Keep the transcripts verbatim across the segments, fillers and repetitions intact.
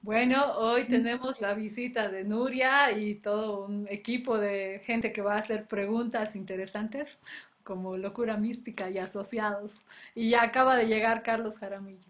Bueno, hoy tenemos la visita de Nuria y todo un equipo de gente que va a hacer preguntas interesantes, como locura mística y asociados. Y ya acaba de llegar Carlos Jaramillo.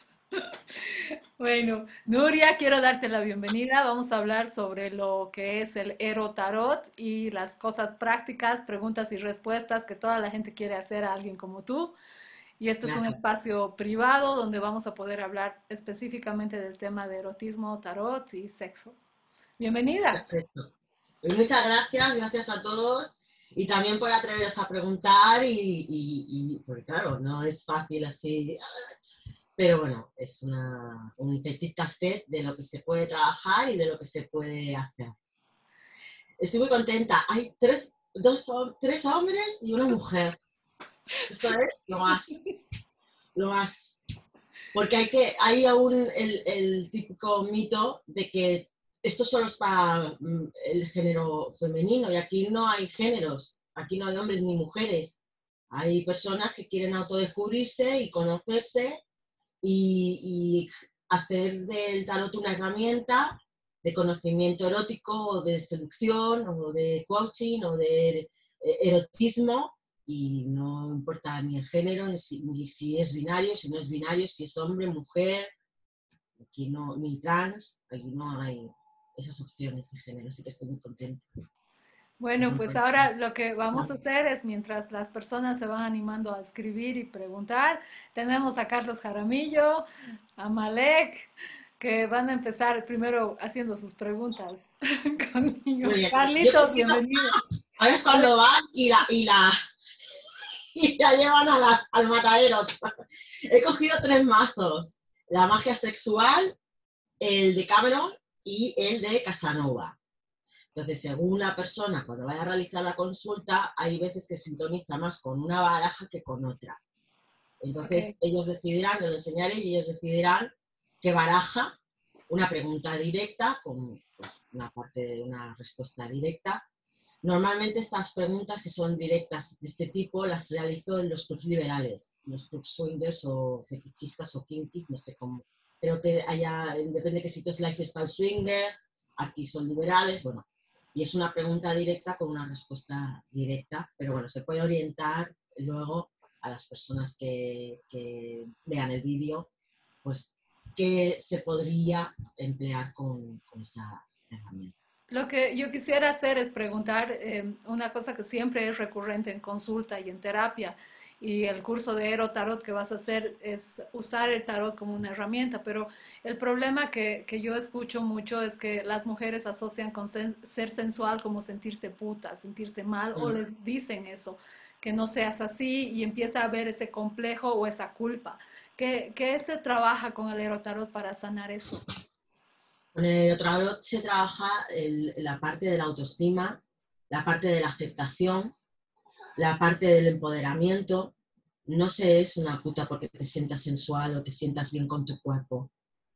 Bueno, Nuria, quiero darte la bienvenida. Vamos a hablar sobre lo que es el Erotarot y las cosas prácticas, preguntas y respuestas que toda la gente quiere hacer a alguien como tú. Y este es un Gracias. espacio privado donde vamos a poder hablar específicamente del tema de erotismo, tarot y sexo. Bienvenida. Perfecto. Pues muchas gracias, gracias a todos y también por atreveros a preguntar y, y- y- porque claro, no es fácil así, pero bueno, es una, un petit cassette de lo que se puede trabajar y de lo que se puede hacer. Estoy muy contenta. Hay tres, dos, hom- tres hombres y una mujer. Esto es lo más, lo más. Porque hay que, hay aún el, el típico mito de que esto solo es para mm, el género femenino y aquí no hay géneros, aquí no hay hombres ni mujeres. Hay personas que quieren autodescubrirse y conocerse y, y hacer del tarot una herramienta de conocimiento erótico o de seducción o de coaching o de eh, erotismo y no importa ni el género, ni si, ni si es binario, si no es binario, si es hombre, mujer, aquí no, ni trans, aquí no hay esas opciones de género, así que estoy muy contenta de Bueno, pues romper. ahora lo que vamos a hacer es, mientras las personas se van animando a escribir y preguntar, tenemos a Carlos Jaramillo, a Malek, que van a empezar primero haciendo sus preguntas Muy conmigo. bien, yo he Carlitos, cogido, bienvenido. ahora es A ver, cuando van y la, y la, y la llevan a la, al matadero. He cogido tres mazos, la magia sexual, el de Cameron y el de Casanova. Entonces, según la persona, cuando vaya a realizar la consulta, hay veces que sintoniza más con una baraja que con otra. ok. Entonces, ellos decidirán, yo les enseñaré y ellos decidirán qué baraja, una pregunta directa con pues, una parte de una respuesta directa. Normalmente estas preguntas que son directas de este tipo las realizo en los clubs liberales, los clubs swingers o fetichistas o kinkies, no sé cómo. Creo que haya, depende de qué sitio es lifestyle swinger, aquí son liberales, bueno. Y es una pregunta directa con una respuesta directa, pero bueno, se puede orientar luego a las personas que, que vean el vídeo, pues qué se podría emplear con, con esas herramientas. Lo que yo quisiera hacer es preguntar eh, una cosa que siempre es recurrente en consulta y en terapia, y el curso de Ero Tarot que vas a hacer es usar el tarot como una herramienta, pero el problema que, que yo escucho mucho es que las mujeres asocian con sen- ser sensual como sentirse puta, sentirse mal, o Mm. les dicen eso, que no seas así, y empieza a haber ese complejo o esa culpa. ¿Qué, qué se trabaja con el Ero Tarot para sanar eso? Con el tarot se trabaja el, la parte de la autoestima, la parte de la aceptación, la parte del empoderamiento. No se es una puta porque te sientas sensual o te sientas bien con tu cuerpo.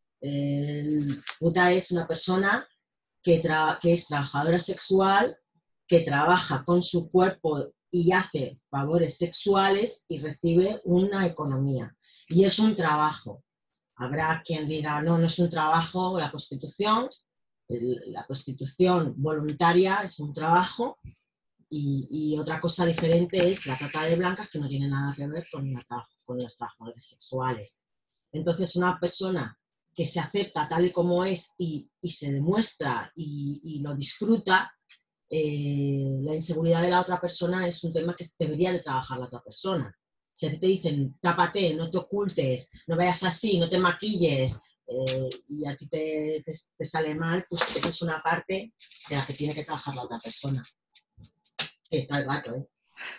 El puta es una persona que, tra que es trabajadora sexual, que trabaja con su cuerpo y hace favores sexuales y recibe una economía. Y es un trabajo. Habrá quien diga, no, no es un trabajo, la prostitución, el, la prostitución voluntaria es un trabajo y, y, otra cosa diferente es la trata de blancas que no tiene nada que ver con, la, con los trabajadores sexuales. Entonces, una persona que se acepta tal y como es y, y se demuestra y, y lo disfruta, eh, la inseguridad de la otra persona es un tema que debería de trabajar la otra persona. Si a ti te dicen, tápate, no te ocultes, no vayas así, no te maquilles, eh, y a ti te, te, te, sale mal, pues esa es una parte de la que tiene que trabajar la otra persona. Sí, está el gato, ¿eh?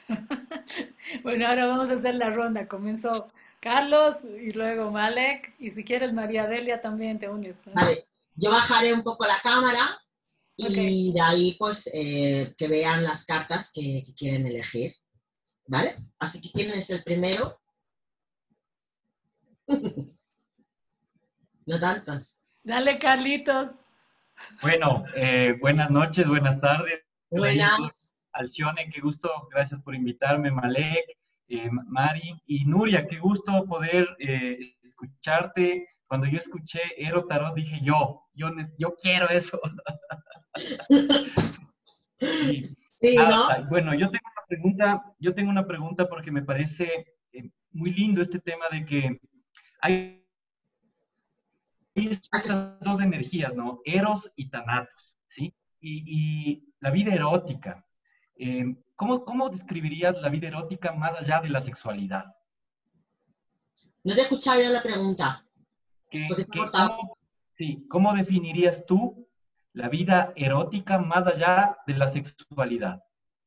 Bueno, ahora vamos a hacer la ronda. Comenzó Carlos y luego Malek. Y si quieres, María Delia también te unes, ¿no? Vale, yo bajaré un poco la cámara Ok, y de ahí pues eh, que vean las cartas que, que quieren elegir, ¿vale? Así que ¿quién es el primero? No tantos. dale, Carlitos. Bueno, eh, buenas noches, buenas tardes, Carlitos, Buenas. Alcione, qué gusto, gracias por invitarme, Malek, eh, Mari y Nuria, qué gusto poder eh, escucharte, cuando yo escuché Ero Tarot dije yo, yo, yo quiero eso. Y Sí, ¿no? nada, bueno, yo tengo una pregunta, yo tengo una pregunta porque me parece eh, muy lindo este tema de que hay estas dos energías, ¿no? Eros y Thanatos, ¿sí? Y, y la vida erótica. Eh, ¿cómo, ¿Cómo describirías la vida erótica más allá de la sexualidad? No te he escuchado bien la pregunta, porque ¿Qué, se ha qué, cortado. cómo, sí, ¿cómo definirías tú la vida erótica más allá de la sexualidad?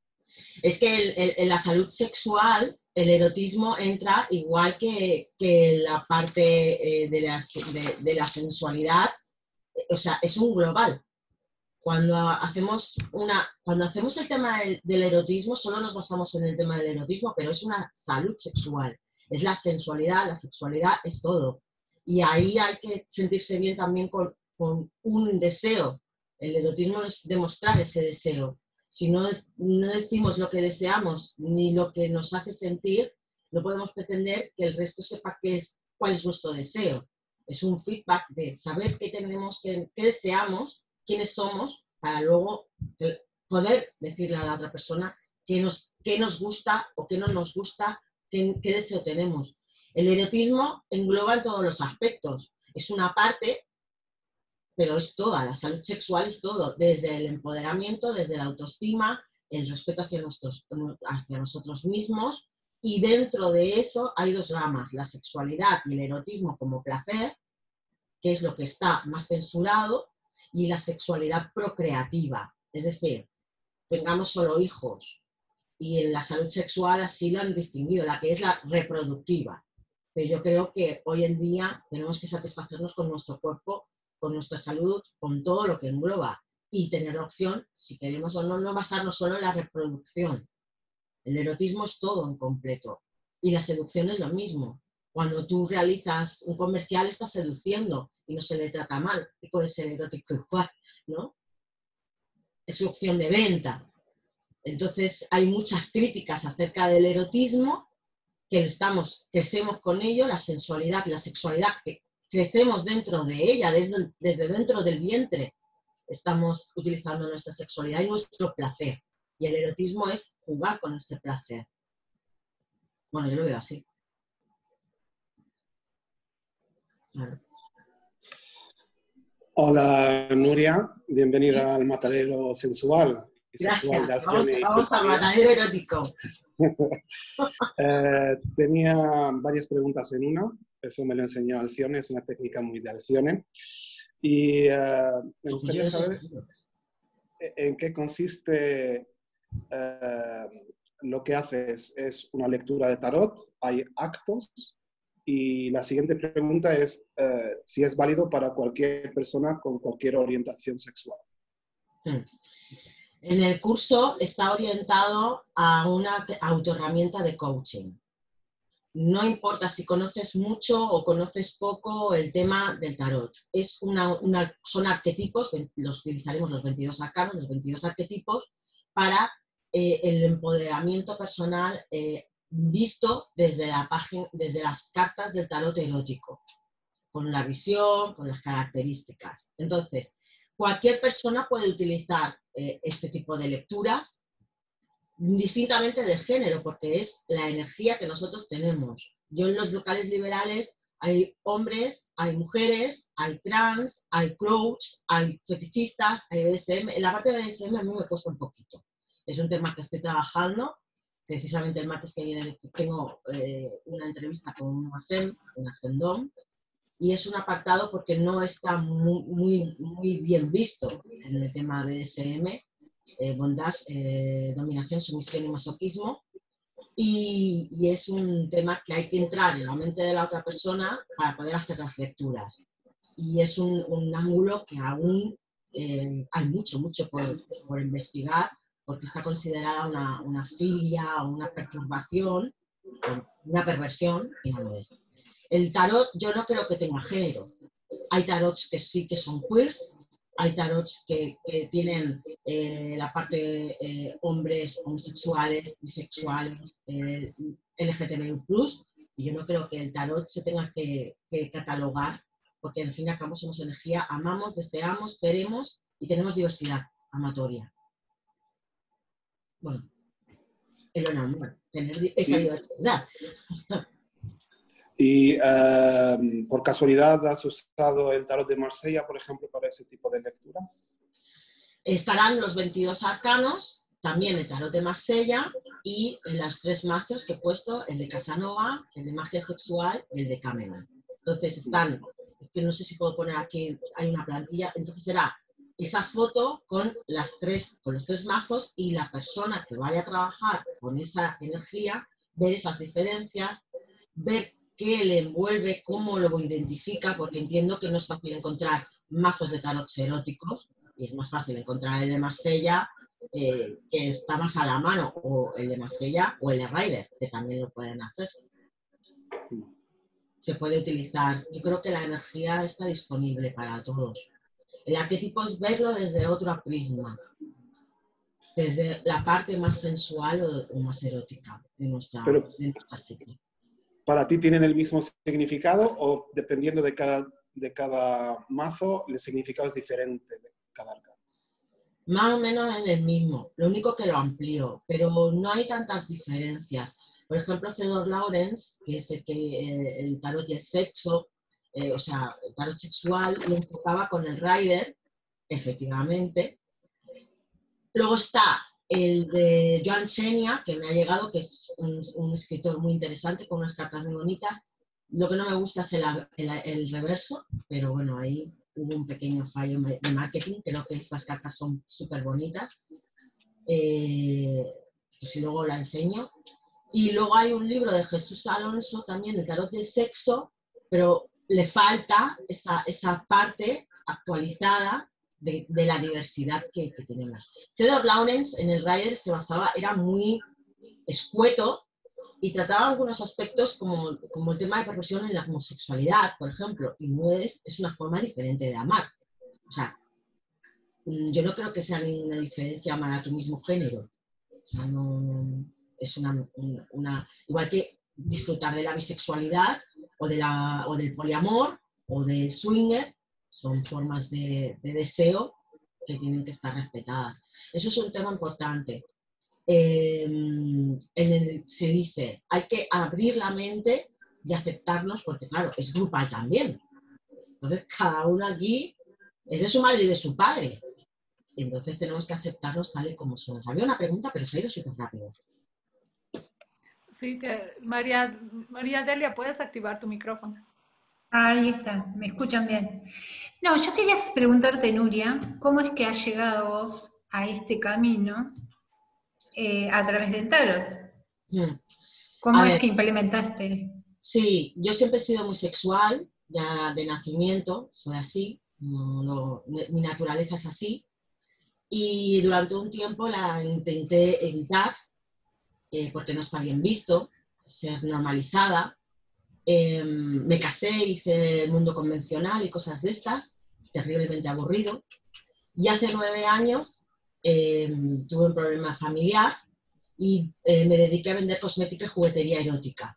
Es que el, el, en la salud sexual, el erotismo entra igual que, que la parte eh, de, la, de, de la sensualidad, o sea, es un global. Cuando hacemos, una, cuando hacemos el tema del, del erotismo, solo nos basamos en el tema del erotismo, pero es una salud sexual, es la sensualidad, la sexualidad es todo. Y ahí hay que sentirse bien también con, con un deseo. El erotismo es demostrar ese deseo. Si no, es, no decimos lo que deseamos ni lo que nos hace sentir, no podemos pretender que el resto sepa qué es, cuál es nuestro deseo. Es un feedback de saber qué tenemos, qué, qué deseamos, quiénes somos, para luego poder decirle a la otra persona qué nos, qué nos gusta o qué no nos gusta, qué, qué deseo tenemos. El erotismo engloba en todos los aspectos. Es una parte, pero es toda. La salud sexual es todo, desde el empoderamiento, desde la autoestima, el respeto hacia, nuestros, hacia nosotros mismos, y dentro de eso hay dos ramas, la sexualidad y el erotismo como placer, que es lo que está más censurado, y la sexualidad procreativa, es decir, tengamos solo hijos, y en la salud sexual así lo han distinguido, la que es la reproductiva. Pero yo creo que hoy en día tenemos que satisfacernos con nuestro cuerpo, con nuestra salud, con todo lo que engloba, y tener la opción, si queremos o no, no basarnos solo en la reproducción. El erotismo es todo en completo, y la seducción es lo mismo. Cuando tú realizas un comercial estás seduciendo y no se le trata mal, y puede ser erótico igual, ¿no? Es su opción de venta. Entonces hay muchas críticas acerca del erotismo, que estamos, crecemos con ello, la sensualidad, la sexualidad, que crecemos dentro de ella, desde, desde dentro del vientre, estamos utilizando nuestra sexualidad y nuestro placer. Y el erotismo es jugar con ese placer. Bueno, yo lo veo así. Claro. Hola Nuria, bienvenida al Matadero Sensual y Sexual de Gracias, vamos, Alcione y vamos al Frutería. matadero erótico. eh, tenía varias preguntas en una, eso me lo enseñó Alcione, es una técnica muy de Alcione. Y eh, me gustaría saber en qué consiste eh, lo que haces. ¿Es una lectura de tarot? ¿Hay actos? Y la siguiente pregunta es eh, si es válido para cualquier persona con cualquier orientación sexual. En el curso está orientado a una autoherramienta de coaching. No importa si conoces mucho o conoces poco el tema del tarot. Es una, una, son arquetipos, los utilizaremos los veintidós arcanos, los veintidós arquetipos, para eh, el empoderamiento personal eh, visto desde, la página, desde las cartas del tarot erótico, con la visión, con las características. Entonces, cualquier persona puede utilizar eh, este tipo de lecturas, distintamente del género, porque es la energía que nosotros tenemos. Yo en los locales liberales hay hombres, hay mujeres, hay trans, hay coach, hay fetichistas, hay B D S M. En la parte de B D S M a mí me cuesta un poquito. Es un tema que estoy trabajando. Precisamente el martes que viene tengo eh, una entrevista con una FEM, una FEMDOM, y es un apartado porque no está muy, muy, muy bien visto en el tema de B D S M. Eh, bondage, eh, dominación, sumisión y masoquismo, y, y es un tema que hay que entrar en la mente de la otra persona para poder hacer las lecturas, y es un, un ángulo que aún eh, hay mucho, mucho por, por investigar, porque está considerada una, una filia o una perturbación, una perversión, y no lo es. El tarot yo no creo que tenga género. Hay tarots que sí que son queers, hay tarots que, que tienen eh, la parte eh, hombres, homosexuales, bisexuales, eh, L G T B I plus, y yo no creo que el tarot se tenga que, que catalogar porque al fin y al cabo somos energía, amamos, deseamos, queremos y tenemos diversidad amatoria. Bueno, el honor, tener esa Sí. diversidad. ¿Y uh, por casualidad has usado el tarot de Marsella, por ejemplo, para ese tipo de lecturas? Estarán los veintidós arcanos, también el tarot de Marsella y los tres mazos que he puesto, el de Casanova, el de magia sexual y el de Cameron. Entonces están, que no sé si puedo poner aquí, hay una plantilla, entonces será esa foto con, las tres, con los tres mazos y la persona que vaya a trabajar con esa energía, ver esas diferencias, ver qué le envuelve, cómo lo identifica, porque entiendo que no es fácil encontrar mazos de tarot eróticos, y es más fácil encontrar el de Marsella, eh, que está más a la mano, o el de Marsella o el de Rider, que también lo pueden hacer. Se puede utilizar, yo creo que la energía está disponible para todos. El arquetipo es verlo desde otro prisma, desde la parte más sensual o, o más erótica de nuestra, Pero, de nuestra psique. ¿para ti tienen el mismo significado o dependiendo de cada, de cada mazo, el significado es diferente de cada arcano? Más o menos es el mismo, lo único que lo amplío, pero no hay tantas diferencias. Por ejemplo, Theodore Lawrence, que es el, que, eh, el tarot y el sexo, eh, o sea, el tarot sexual, lo enfocaba con el Rider, efectivamente. Luego está el de Joan Xenia, que me ha llegado, que es un, un escritor muy interesante, con unas cartas muy bonitas. Lo que no me gusta es el, el, el reverso, pero bueno, ahí hubo un pequeño fallo de marketing. Creo que estas cartas son súper bonitas. Eh, pues si luego la enseño. Y luego hay un libro de Jesús Alonso, también, el tarot del sexo, pero le falta esa, esa parte actualizada de, de la diversidad que, que tenemos. Theodore Lawrence en el Rider se basaba, era muy escueto y trataba algunos aspectos como, como el tema de perversión en la homosexualidad, por ejemplo, y no es, es una forma diferente de amar. O sea, yo no creo que sea ninguna diferencia amar a tu mismo género. O sea, no, no es una, una... Igual que disfrutar de la bisexualidad o, de la, o del poliamor o del swinger, son formas de, de deseo que tienen que estar respetadas. Eso es un tema importante. Eh, en el, se dice, hay que abrir la mente y aceptarnos, porque claro, es grupal también. Entonces, cada uno aquí es de su madre y de su padre. Entonces tenemos que aceptarnos tal y como somos. Había una pregunta, pero se ha ido súper rápido. Sí, te, María, María Delia, ¿puedes activar tu micrófono? Ahí está, me escuchan bien. No, yo quería preguntarte, Nuria, ¿cómo es que has llegado vos a este camino eh, a través del tarot? Hmm. ¿Cómo A es ver, que implementaste? Sí, yo siempre he sido muy sexual, ya de nacimiento, soy así, no, no, mi naturaleza es así, y durante un tiempo la intenté evitar, eh, porque no está bien visto, ser normalizada. Eh, me casé, hice el mundo convencional y cosas de estas, terriblemente aburrido, y hace nueve años eh, tuve un problema familiar y eh, me dediqué a vender cosmética y juguetería erótica.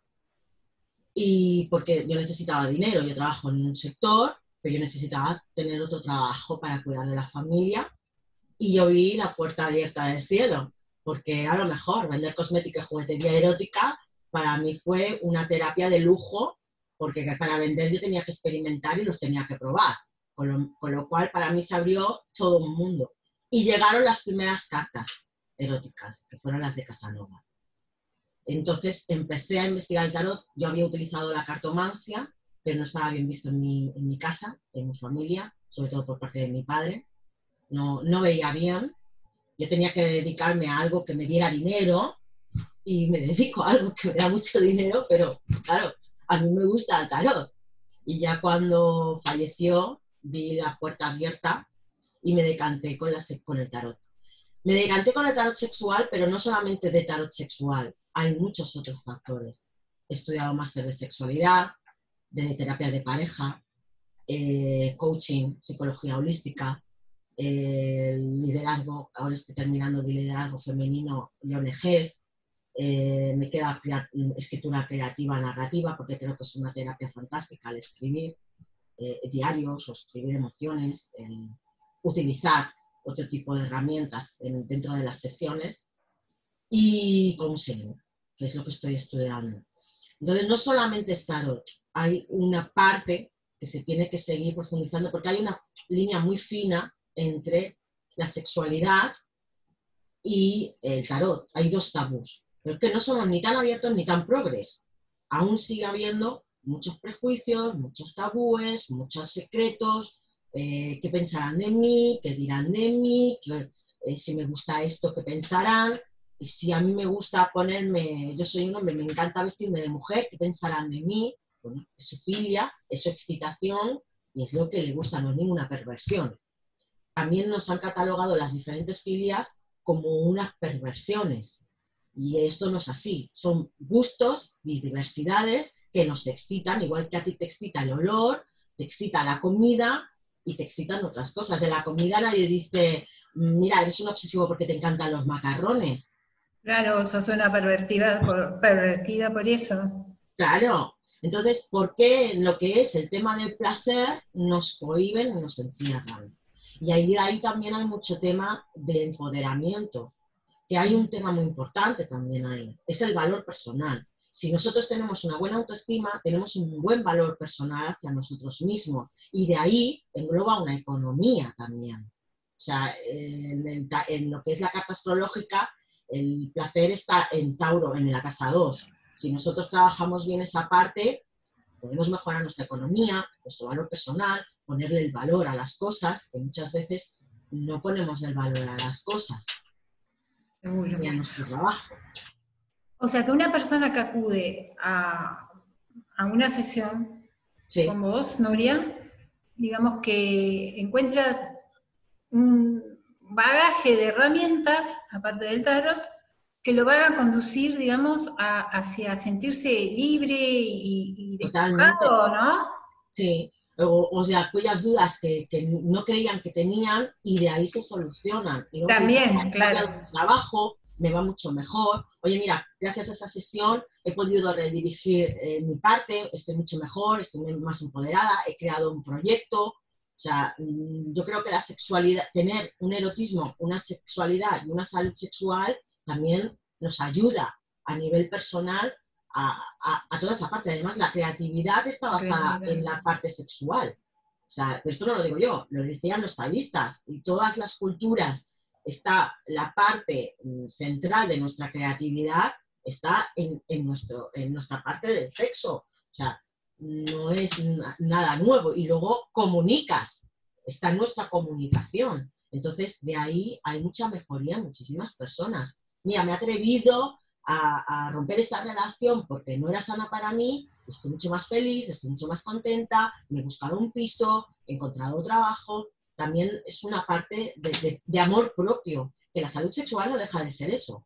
Y porque yo necesitaba dinero, yo trabajo en un sector, pero yo necesitaba tener otro trabajo para cuidar de la familia, y yo vi la puerta abierta del cielo, porque a lo mejor vender cosmética y juguetería erótica para mí fue una terapia de lujo, porque para vender yo tenía que experimentar y los tenía que probar, con lo, con lo cual para mí se abrió todo un mundo. Y llegaron las primeras cartas eróticas, que fueron las de Casanova. Entonces empecé a investigar el tarot. Yo había utilizado la cartomancia, pero no estaba bien visto en mi, en mi casa, en mi familia, sobre todo por parte de mi padre. No, no veía bien. Yo tenía que dedicarme a algo que me diera dinero y me dedico a algo que me da mucho dinero, pero claro, a mí me gusta el tarot. Y ya cuando falleció vi la puerta abierta y me decanté con, la, con el tarot. Me decanté con el tarot sexual, pero no solamente de tarot sexual, hay muchos otros factores. He estudiado máster de sexualidad, de terapia de pareja, eh, coaching, psicología holística, eh, liderazgo, ahora estoy terminando de liderazgo femenino y O N Ges, eh, me queda crea escritura creativa narrativa porque creo que es una terapia fantástica al escribir. eh, diarios o escribir emociones, el utilizar otro tipo de herramientas en, dentro de las sesiones y counseling, que es lo que estoy estudiando. Entonces, no solamente es tarot, hay una parte que se tiene que seguir profundizando porque hay una línea muy fina entre la sexualidad y el tarot. Hay dos tabús, pero que no somos ni tan abiertos ni tan progres. Aún sigue habiendo muchos prejuicios, muchos tabúes, muchos secretos, eh, qué pensarán de mí, qué dirán de mí, que, eh, si me gusta esto, qué pensarán, y si a mí me gusta ponerme, yo soy un hombre, me encanta vestirme de mujer, qué pensarán de mí. Bueno, es su filia, es su excitación y es lo que le gusta, no es ninguna perversión. También nos han catalogado las diferentes filias como unas perversiones. Y esto no es así. Son gustos y diversidades que nos excitan, igual que a ti te excita el olor, te excita la comida y te excitan otras cosas. De la comida nadie dice, mira, eres un obsesivo porque te encantan los macarrones. Claro, sos una pervertida por, pervertida por eso. Claro. Entonces, ¿por qué en lo que es el tema del placer nos cohíben y nos encierran? Y ahí, ahí también hay mucho tema de empoderamiento, que hay un tema muy importante también ahí, es el valor personal. Si nosotros tenemos una buena autoestima, tenemos un buen valor personal hacia nosotros mismos, y de ahí engloba una economía también. O sea, en, el, en lo que es la carta astrológica, el placer está en Tauro, en la casa dos. Si nosotros trabajamos bien esa parte, podemos mejorar nuestra economía, nuestro valor personal, ponerle el valor a las cosas, que muchas veces no ponemos el valor a las cosas. Seguro. Ni a nuestro trabajo. O sea, que una persona que acude a, a una sesión Sí. con vos, Nuria, digamos que encuentra un bagaje de herramientas, aparte del tarot, que lo van a conducir, digamos, a, hacia sentirse libre y, y despojado, ¿no? Sí, o, o sea, aquellas dudas que, que no creían que tenían y de ahí se solucionan. Y luego También, dicen, claro. Trabajo, me va mucho mejor. Oye, mira, gracias a esa sesión he podido redirigir eh, mi parte, estoy mucho mejor, estoy más empoderada, he creado un proyecto. O sea, yo creo que la sexualidad, tener un erotismo, una sexualidad y una salud sexual también nos ayuda a nivel personal a, a, a toda esa parte. Además, la creatividad está basada creatividad. en la parte sexual. O sea, esto no lo digo yo, lo decían los taoístas. Y todas las culturas, está la parte central de nuestra creatividad, está en, en, nuestro, en nuestra parte del sexo. O sea, no es nada nuevo. Y luego comunicas, está en nuestra comunicación. Entonces, de ahí hay mucha mejoría en muchísimas personas. Mira, me he atrevido a, a romper esta relación porque no era sana para mí, estoy mucho más feliz, estoy mucho más contenta, me he buscado un piso, he encontrado trabajo. También es una parte de, de, de amor propio, que la salud sexual no deja de ser eso.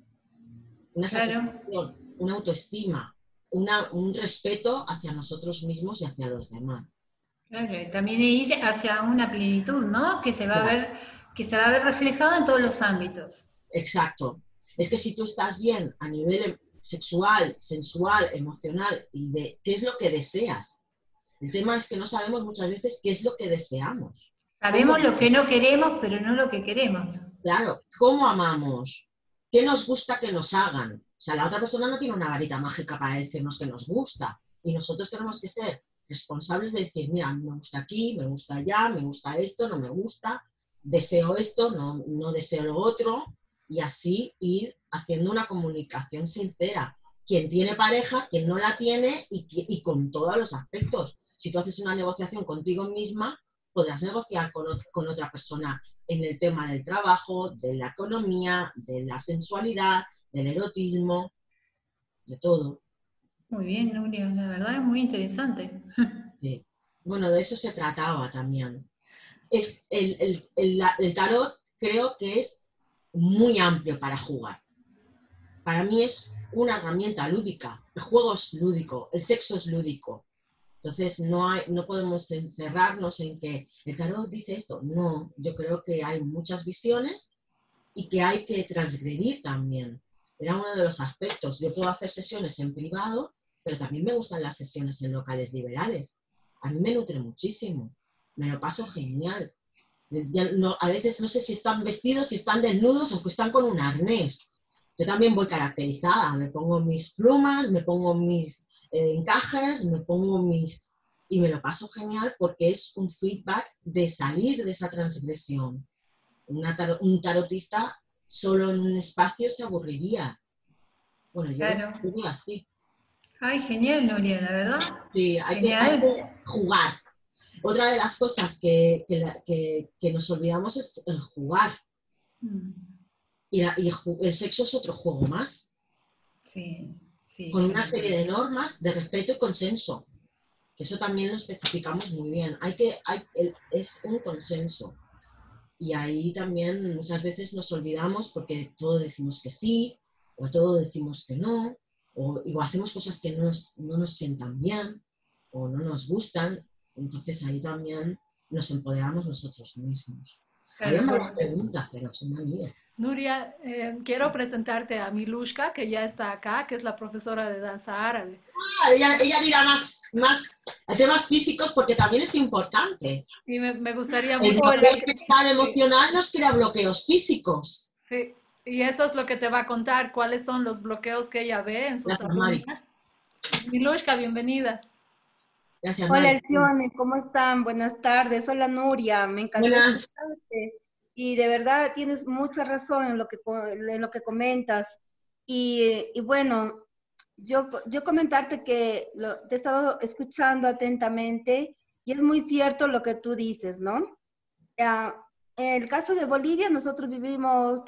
Una satisfacción, claro. Una autoestima, una, un respeto hacia nosotros mismos y hacia los demás. Claro, y también ir hacia una plenitud, ¿no? Que se va, claro. a ver, que se va a ver reflejado en todos los ámbitos. Exacto. Es que si tú estás bien a nivel sexual, sensual, emocional, y de qué es lo que deseas. El tema es que no sabemos muchas veces qué es lo que deseamos. Sabemos lo que no queremos, pero no lo que queremos. Claro, ¿cómo amamos? ¿Qué nos gusta que nos hagan? O sea, la otra persona no tiene una varita mágica para decirnos que nos gusta. Y nosotros tenemos que ser responsables de decir, mira, me gusta aquí, me gusta allá, me gusta esto, no me gusta, deseo esto, no, no deseo lo otro. Y así ir haciendo una comunicación sincera. Quien tiene pareja, quien no la tiene y, y con todos los aspectos. Si tú haces una negociación contigo misma, podrás negociar con, con otra persona en el tema del trabajo, de la economía, de la sensualidad, del erotismo, de todo. Muy bien, Nuria, la verdad es muy interesante. Sí. Bueno, de eso se trataba también. Es el, el, el, el tarot creo que es muy amplio para jugar. Para mí es una herramienta lúdica. El juego es lúdico, el sexo es lúdico. Entonces no, hay, no podemos encerrarnos en que el tarot dice esto. No, yo creo que hay muchas visiones y que hay que transgredir también. Era uno de los aspectos. Yo puedo hacer sesiones en privado, pero también me gustan las sesiones en locales liberales. a mí me nutre muchísimo, me lo paso genial. Ya no, a veces no sé si están vestidos, si están desnudos o que están con un arnés. Yo también voy caracterizada, me pongo mis plumas, me pongo mis eh, encajes, me pongo mis... Y me lo paso genial porque es un feedback de salir de esa transgresión. Una tar un tarotista solo en un espacio se aburriría. Bueno, yo Claro. lo digo así. Ay, genial, Nuria, la verdad. Sí, hay que, hay que jugar. Otra de las cosas que, que, la, que, que nos olvidamos es el jugar. Mm. Y, la, y el, el sexo es otro juego más. Sí, sí. Con una serie de normas de respeto y consenso. Que eso también lo especificamos muy bien. Hay que, hay, el, es un consenso. Y ahí también muchas veces nos olvidamos porque todo decimos que sí, o todo decimos que no, o, o hacemos cosas que no nos, no nos sientan bien, o no nos gustan. Entonces ahí también nos empoderamos nosotros mismos. Claro, había varias preguntas, pero se me han ido. Nuria, eh, quiero presentarte a Milushka, que ya está acá, que es la profesora de danza árabe. Ah, ella, ella dirá más, más temas físicos porque también es importante. Y me, me gustaría el mucho... El mental emocional nos crea bloqueos físicos. Sí, y eso es lo que te va a contar, cuáles son los bloqueos que ella ve en sus Gracias, alumnas. Milushka, bienvenida. Gracias, Hola, Mari. Elcione, ¿cómo están? Buenas tardes. Hola, Nuria, me encantó Buenas. escucharte. Y de verdad tienes mucha razón en lo que, en lo que comentas. Y, y bueno, yo, yo comentarte que lo, te he estado escuchando atentamente y es muy cierto lo que tú dices, ¿no? Uh, en el caso de Bolivia, nosotros vivimos...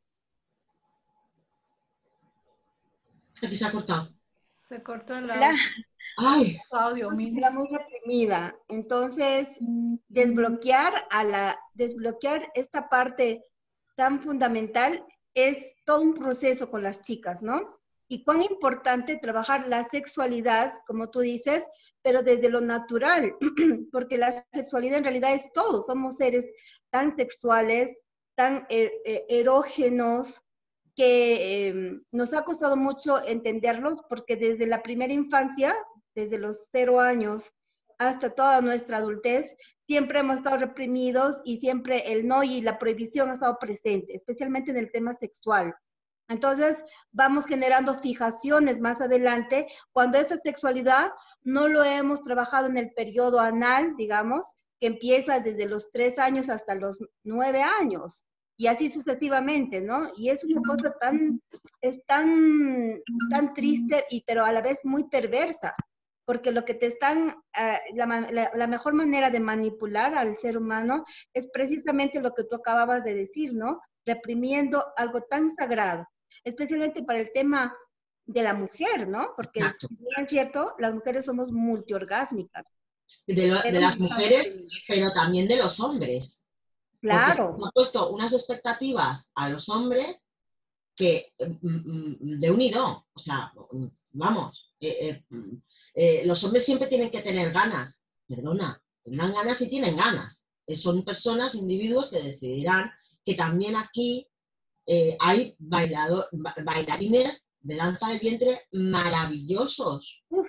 Aquí se ha cortado. Se cortó el audio. Ay. audio era muy reprimida. Entonces, desbloquear a la, desbloquear esta parte tan fundamental es todo un proceso con las chicas, ¿no? Y cuán importante trabajar la sexualidad, como tú dices, pero desde lo natural, porque la sexualidad en realidad es todo. Somos seres tan sexuales, tan er, er, erógenos, que eh, nos ha costado mucho entenderlos, porque desde la primera infancia, desde los cero años hasta toda nuestra adultez, siempre hemos estado reprimidos y siempre el no y la prohibición ha estado presente, especialmente en el tema sexual. Entonces, vamos generando fijaciones más adelante cuando esa sexualidad no lo hemos trabajado en el periodo anal, digamos, que empieza desde los tres años hasta los nueve años. Y así sucesivamente, ¿no? Y es una cosa tan, es tan, tan triste, y, pero a la vez muy perversa, porque lo que te están, uh, la, la, la mejor manera de manipular al ser humano es precisamente lo que tú acababas de decir, ¿no? Reprimiendo algo tan sagrado, especialmente para el tema de la mujer, ¿no? Porque si bien es cierto, las mujeres somos multiorgásmicas. De, lo, de las mujeres, pero también de los hombres. Claro. Porque se han puesto unas expectativas a los hombres que mm, de unido, o sea, vamos, eh, eh, eh, los hombres siempre tienen que tener ganas, perdona, tendrán ganas y tienen ganas. Eh, son personas, individuos que decidirán que también aquí eh, hay bailado, ba bailarines de danza del vientre maravillosos. Uf.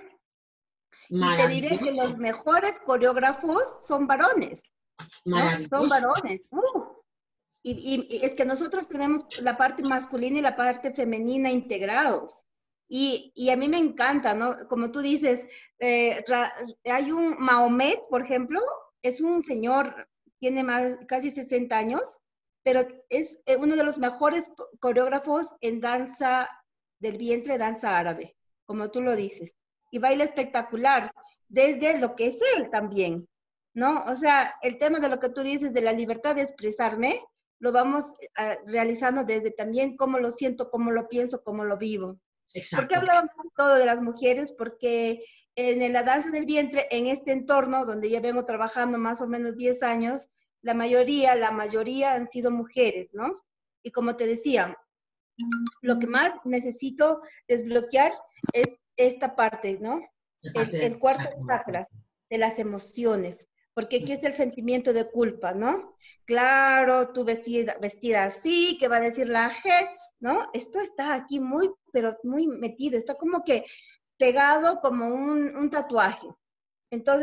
Y te diré que los mejores coreógrafos son varones. ¿no? Son varones. Uf. Y, y, y es que nosotros tenemos la parte masculina y la parte femenina integrados. Y, y a mí me encanta, ¿no? Como tú dices, eh, hay un Mahomet, por ejemplo, es un señor, tiene más, casi sesenta años, pero es uno de los mejores coreógrafos en danza del vientre, danza árabe, como tú lo dices. Y baila espectacular, desde lo que es él también, ¿no? O sea, el tema de lo que tú dices de la libertad de expresarme, lo vamos uh, realizando desde también cómo lo siento, cómo lo pienso, cómo lo vivo. Exacto. ¿Por qué hablábamos todo de las mujeres? Porque en la danza del vientre, en este entorno donde ya vengo trabajando más o menos diez años, la mayoría, la mayoría han sido mujeres, ¿no? Y como te decía, lo que más necesito desbloquear es esta parte, ¿no? El, el cuarto chakra de las emociones. Porque aquí es el sentimiento de culpa, ¿no? Claro, tú vestida, vestida así, ¿qué va a decir la gente? ¿No? Esto está aquí muy, pero muy metido, está como que pegado como un, un tatuaje. Entonces,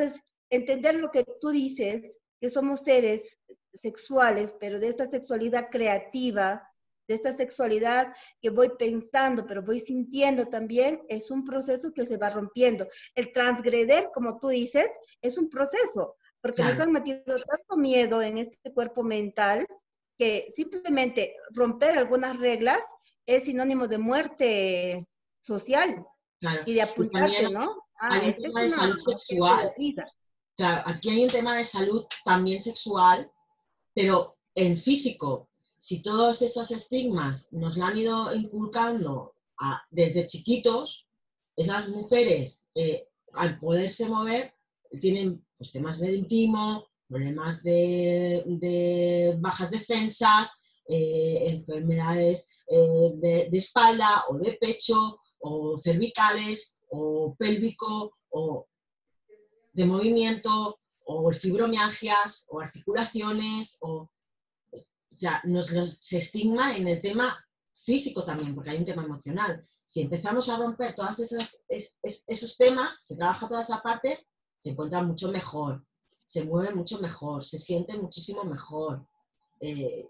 entender lo que tú dices, que somos seres sexuales, pero de esta sexualidad creativa, de esta sexualidad que voy pensando, pero voy sintiendo también, es un proceso que se va rompiendo. El transgreder, como tú dices, es un proceso, porque Claro. nos han metido tanto miedo en este cuerpo mental que simplemente romper algunas reglas es sinónimo de muerte social Claro. y de Y apuntarte, también ¿no? Ah, hay un esta es tema de una salud muerte de la sexual. vida. Claro, aquí hay un tema de salud también sexual, pero en físico. Si todos esos estigmas nos lo han ido inculcando a, desde chiquitos, esas mujeres, eh, al poderse mover, tienen pues, temas de intimo, problemas de, de bajas defensas, eh, enfermedades eh, de, de espalda o de pecho, o cervicales, o pélvico, o de movimiento, o fibromialgias, o articulaciones, o, o sea, nos los, se estigma en el tema físico también, porque hay un tema emocional. Si empezamos a romper todos es, es, esos temas, se trabaja toda esa parte, se encuentra mucho mejor, se mueve mucho mejor, se siente muchísimo mejor. Eh,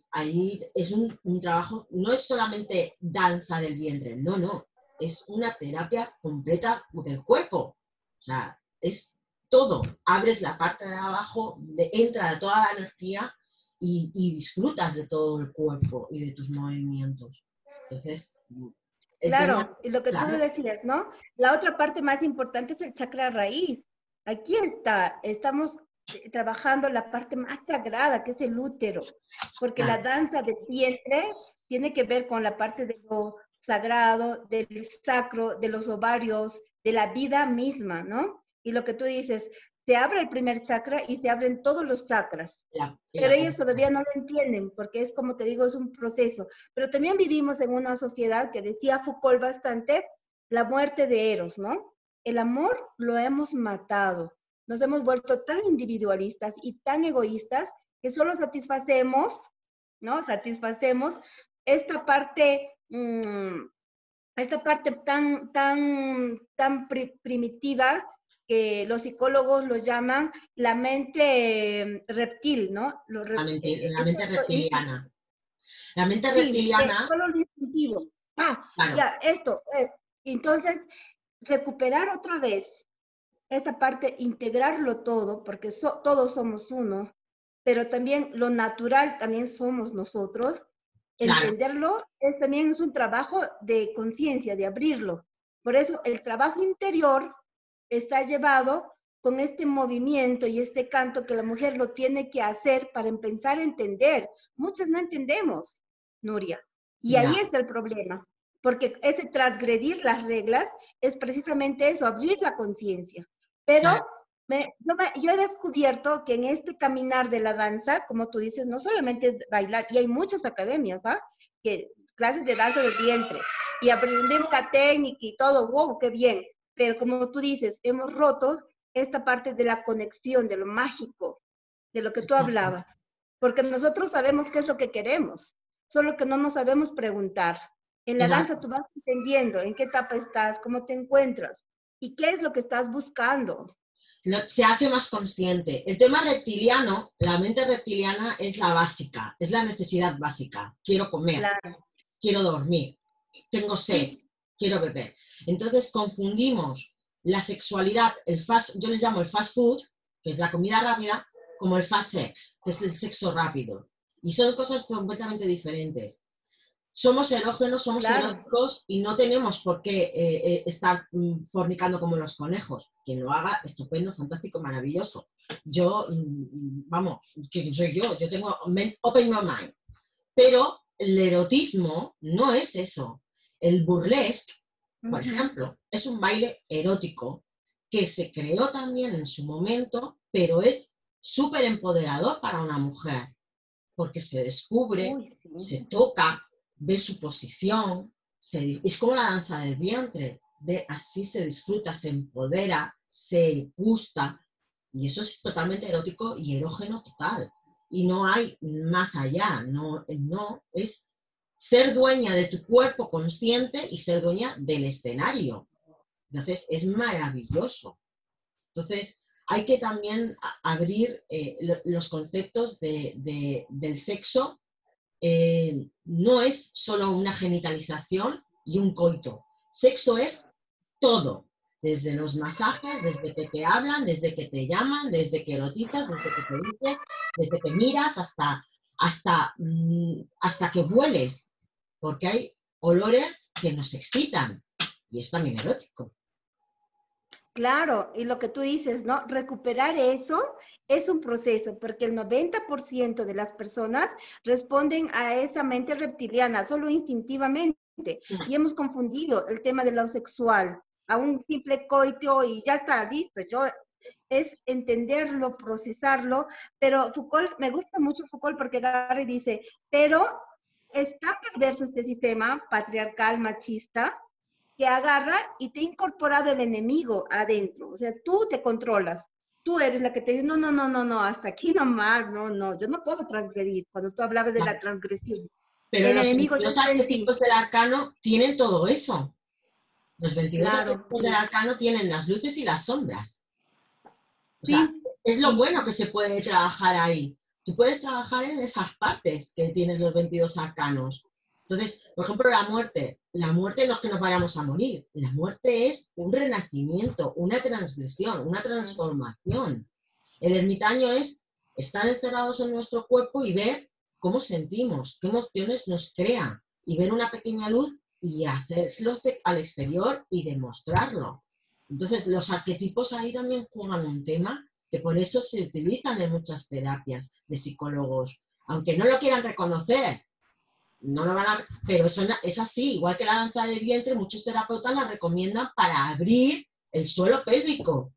ahí es un, un trabajo, no es solamente danza del vientre, no, no, es una terapia completa del cuerpo. O sea, es todo. Abres la parte de abajo, de, entra toda la energía y, y disfrutas de todo el cuerpo y de tus movimientos. Entonces, el Claro, tema, y lo que claro, tú decías, ¿no? La otra parte más importante es el chakra raíz. Aquí está, estamos eh, trabajando la parte más sagrada, que es el útero, porque la claro, danza del vientre tiene que ver con la parte de lo sagrado, del sacro, de los ovarios, de la vida misma, ¿no? Y lo que tú dices, se abre el primer chakra y se abren todos los chakras. la, Pero la, ellos todavía no lo entienden, porque es como te digo, es un proceso. Pero también vivimos en una sociedad que decía Foucault bastante, la muerte de Eros, ¿no? El amor lo hemos matado. Nos hemos vuelto tan individualistas y tan egoístas que solo satisfacemos, ¿no? Satisfacemos esta parte, mmm, esta parte tan, tan, tan pri primitiva que los psicólogos lo llaman la mente eh, reptil, ¿no? Lo la, rep mente, eh, la esto, mente esto, reptiliana. La mente sí, eh, reptiliana, solo lo instintivo. Ah, claro, ya, esto. Eh, entonces, recuperar otra vez esa parte, integrarlo todo, porque so, todos somos uno, pero también lo natural también somos nosotros. claro, Entenderlo es también es un trabajo de conciencia, de abrirlo. Por eso el trabajo interior está llevado con este movimiento y este canto que la mujer lo tiene que hacer para empezar a entender. Muchas no entendemos, Nuria, y ahí ya, está el problema, porque ese transgredir las reglas es precisamente eso, abrir la conciencia. Pero claro, me, yo, me, yo, he descubierto que en este caminar de la danza, como tú dices, no solamente es bailar, y hay muchas academias, ¿ah? Que clases de danza del vientre, y aprendemos la técnica y todo, wow, qué bien. Pero como tú dices, hemos roto esta parte de la conexión, de lo mágico, de lo que tú hablabas. Porque nosotros sabemos qué es lo que queremos, solo que no nos sabemos preguntar. En la danza tú vas entendiendo en qué etapa estás, cómo te encuentras y qué es lo que estás buscando. Se hace más consciente. El tema reptiliano, la mente reptiliana es la básica, es la necesidad básica. Quiero comer, claro. Quiero dormir, tengo sed, sí. Quiero beber. Entonces confundimos la sexualidad, el fast, yo les llamo el fast food, que es la comida rápida, como el fast sex, que es el sexo rápido. Y son cosas completamente diferentes. Somos erógenos, somos claro. eróticos y no tenemos por qué eh, eh, estar mm, fornicando como los conejos. Quien lo haga, estupendo, fantástico, maravilloso. Yo, mm, vamos, que soy yo, yo tengo open your mind. Pero el erotismo no es eso. El burlesque, por uh-huh. ejemplo, es un baile erótico que se creó también en su momento, pero es súper empoderador para una mujer, porque se descubre, Uy, sí. se toca, ve su posición, se, es como la danza del vientre, ve, así se disfruta, se empodera, se gusta, y eso es totalmente erótico y erógeno total. Y no hay más allá, no, no, es ser dueña de tu cuerpo consciente y ser dueña del escenario. Entonces, es maravilloso. Entonces, hay que también abrir eh, los conceptos de, de, del sexo. Eh, no es solo una genitalización y un coito. Sexo es todo, desde los masajes, desde que te hablan, desde que te llaman, desde que erotizas, desde que te dices, desde que miras, hasta, hasta, hasta que hueles, porque hay olores que nos excitan y es también erótico. Claro, y lo que tú dices, ¿no? Recuperar eso es un proceso, porque el noventa por ciento de las personas responden a esa mente reptiliana, solo instintivamente, y hemos confundido el tema de lo sexual a un simple coito y ya está, listo. Yo, es entenderlo, procesarlo, pero Foucault, me gusta mucho Foucault porque Gary dice, pero está perverso este sistema patriarcal, machista, que agarra y te ha incorporado el enemigo adentro. O sea, tú te controlas. Tú eres la que te dice, no, no, no, no, no, hasta aquí nomás, no, no, yo no puedo transgredir. Cuando tú hablabas de la transgresión. Pero los veintidós arquetipos del arcano tienen todo eso. Los veintidós claro, arquetipos sí. del arcano tienen las luces y las sombras. O sí. sea, es lo bueno que se puede trabajar ahí. Tú puedes trabajar en esas partes que tienen los veintidós arcanos. Entonces, por ejemplo, la muerte. La muerte no es que nos vayamos a morir. La muerte es un renacimiento, una transgresión, una transformación. El ermitaño es estar encerrados en nuestro cuerpo y ver cómo sentimos, qué emociones nos crea, y ver una pequeña luz y hacerlos de, al exterior y demostrarlo. Entonces, los arquetipos ahí también juegan un tema que por eso se utilizan en muchas terapias de psicólogos. Aunque no lo quieran reconocer, no lo van a, pero eso es así, igual que la danza del vientre, muchos terapeutas la recomiendan para abrir el suelo pélvico.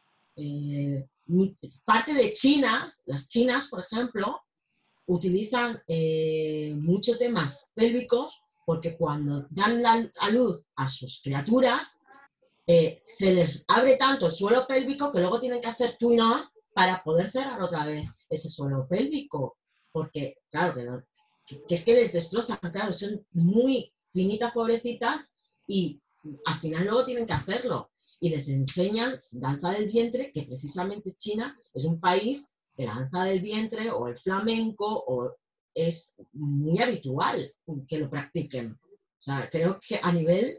Eh, parte de China, las chinas, por ejemplo, utilizan eh, muchos temas pélvicos porque cuando dan la, a luz a sus criaturas, eh, se les abre tanto el suelo pélvico que luego tienen que hacer twin-on para poder cerrar otra vez ese suelo pélvico. Porque, claro, que, no, que, que es que les destrozan, claro, son muy finitas, pobrecitas, y al final luego tienen que hacerlo. Y les enseñan danza del vientre, que precisamente China es un país que la danza del vientre o el flamenco o es muy habitual que lo practiquen. O sea, creo que a nivel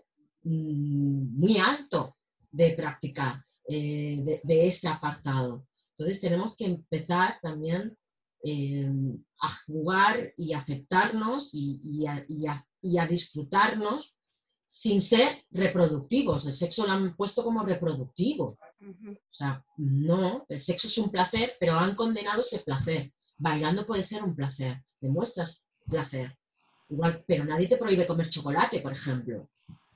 mmm, muy alto de practicar eh, de, de ese apartado. Entonces tenemos que empezar también eh, a jugar y aceptarnos y, y, a, y, a, y a disfrutarnos sin ser reproductivos. El sexo lo han puesto como reproductivo. Uh-huh. O sea, no, el sexo es un placer, pero han condenado ese placer. Bailando puede ser un placer, demuestras placer. Igual, pero nadie te prohíbe comer chocolate, por ejemplo.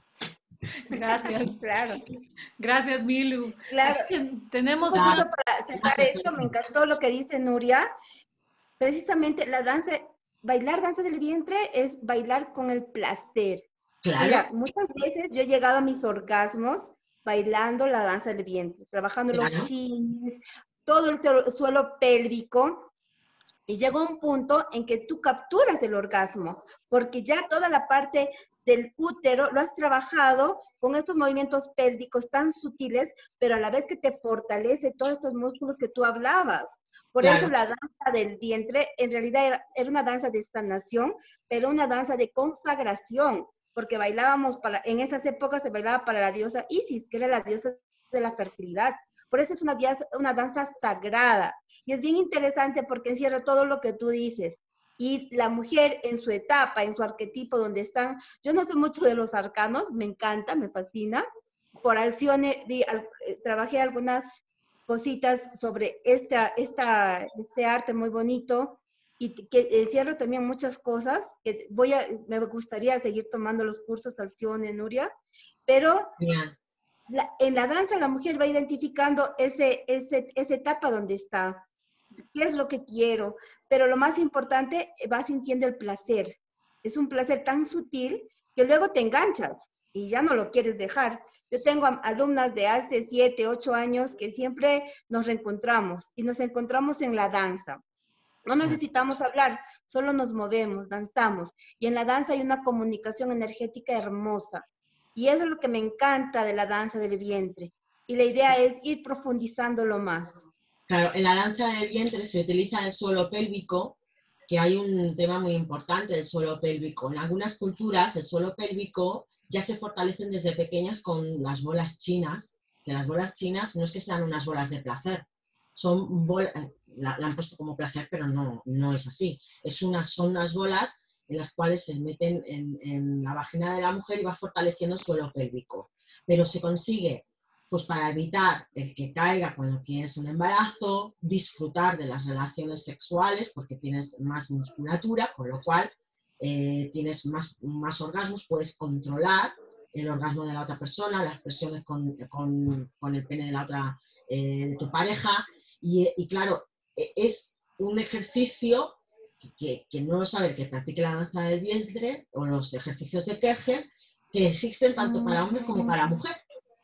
Gracias. Claro. Gracias, Milu. Claro. Tenemos un poquito para cerrar esto, me encantó lo que dice Nuria. Precisamente la danza, bailar danza del vientre es bailar con el placer. Claro. Mira, muchas veces yo he llegado a mis orgasmos bailando la danza del vientre, trabajando claro. los chins, todo el suelo pélvico, y llega un punto en que tú capturas el orgasmo, porque ya toda la parte del útero lo has trabajado con estos movimientos pélvicos tan sutiles, pero a la vez que te fortalece todos estos músculos que tú hablabas. Por claro. eso la danza del vientre en realidad era, era una danza de sanación, pero una danza de consagración, porque bailábamos para, en esas épocas se bailaba para la diosa Isis, que era la diosa de la fertilidad. Por eso es una, una danza sagrada. Y es bien interesante porque encierra todo lo que tú dices. Y la mujer en su etapa, en su arquetipo donde están, yo no sé mucho de los arcanos, me encanta, me fascina. Por Alcione vi, al, eh, trabajé algunas cositas sobre esta, esta, este arte muy bonito. Y que encierra también muchas cosas, que voy a, me gustaría seguir tomando los cursos Alcione, Nuria, pero yeah. la, en la danza la mujer va identificando ese, ese, esa etapa donde está, qué es lo que quiero, pero lo más importante, va sintiendo el placer. Es un placer tan sutil que luego te enganchas y ya no lo quieres dejar. Yo tengo alumnas de hace siete, ocho años que siempre nos reencontramos y nos encontramos en la danza. No necesitamos hablar, solo nos movemos, danzamos. Y en la danza hay una comunicación energética hermosa. Y eso es lo que me encanta de la danza del vientre. y la idea es ir profundizándolo más. Claro, en la danza del vientre se utiliza el suelo pélvico, que hay un tema muy importante del suelo pélvico. En algunas culturas el suelo pélvico ya se fortalecen desde pequeños con las bolas chinas, que las bolas chinas no es que sean unas bolas de placer, son bolas, la, la han puesto como placer, pero no, no es así. Es unas, son unas bolas en las cuales se meten en, en la vagina de la mujer y va fortaleciendo el suelo pélvico. Pero se consigue pues para evitar el que caiga cuando tienes un embarazo, disfrutar de las relaciones sexuales porque tienes más musculatura, con lo cual eh, tienes más, más orgasmos, puedes controlar el orgasmo de la otra persona, las presiones con, con, con el pene de la otra, eh, de tu pareja, y, y claro, es un ejercicio que, que no lo sabe el que practique la danza del vientre o los ejercicios de Kegel, que existen tanto para hombres como para mujer.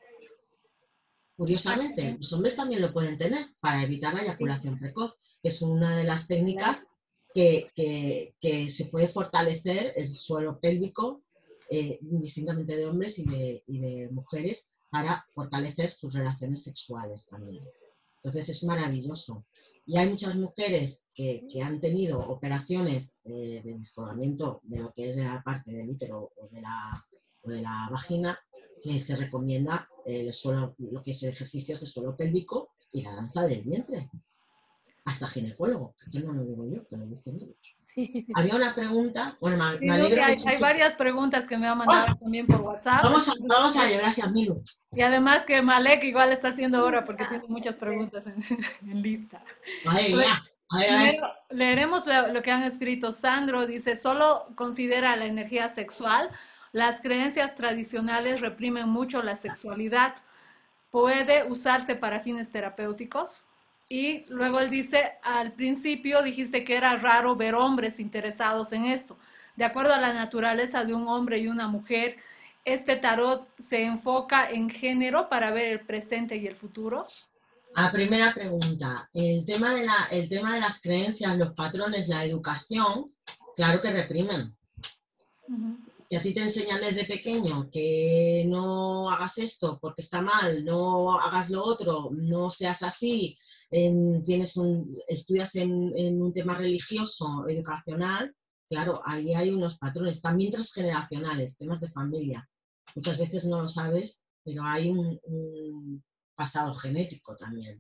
Curiosamente, los hombres también lo pueden tener para evitar la eyaculación precoz, que es una de las técnicas que, que, que se puede fortalecer el suelo pélvico eh, distintamente de hombres y de, y de mujeres para fortalecer sus relaciones sexuales también. Entonces es maravilloso. Y hay muchas mujeres que, que han tenido operaciones eh, de descolgamiento de lo que es la parte del útero o de la, o de la vagina, que se recomienda el suelo, lo que es ejercicios de suelo pélvico y la danza del vientre. Hasta ginecólogo, que no lo digo yo, que lo dicen ellos. Sí. Había una pregunta, bueno, me, Sí, me alegro hay, mucho. Hay varias preguntas que me han mandado oh, también por WhatsApp. Vamos a, vamos a ello, gracias, Milu. Y además que Malek igual está haciendo ahora porque tiene muchas preguntas en, en lista. Madre mía. A ver, a ver. Leeremos lo, lo que han escrito. Sandro dice, solo considera la energía sexual. Las creencias tradicionales reprimen mucho la sexualidad. ¿Puede usarse para fines terapéuticos? Y luego él dice, al principio dijiste que era raro ver hombres interesados en esto. De acuerdo a la naturaleza de un hombre y una mujer, ¿este tarot se enfoca en género para ver el presente y el futuro? A primera pregunta, el tema de la, el tema de las creencias, los patrones, la educación, claro que reprimen. Uh-huh. Si a ti te enseñan desde pequeño que no hagas esto porque está mal, no hagas lo otro, no seas así, en, tienes un, estudias en, en un tema religioso, educacional, claro, ahí hay unos patrones, también transgeneracionales, temas de familia. Muchas veces no lo sabes, pero hay un, un pasado genético también.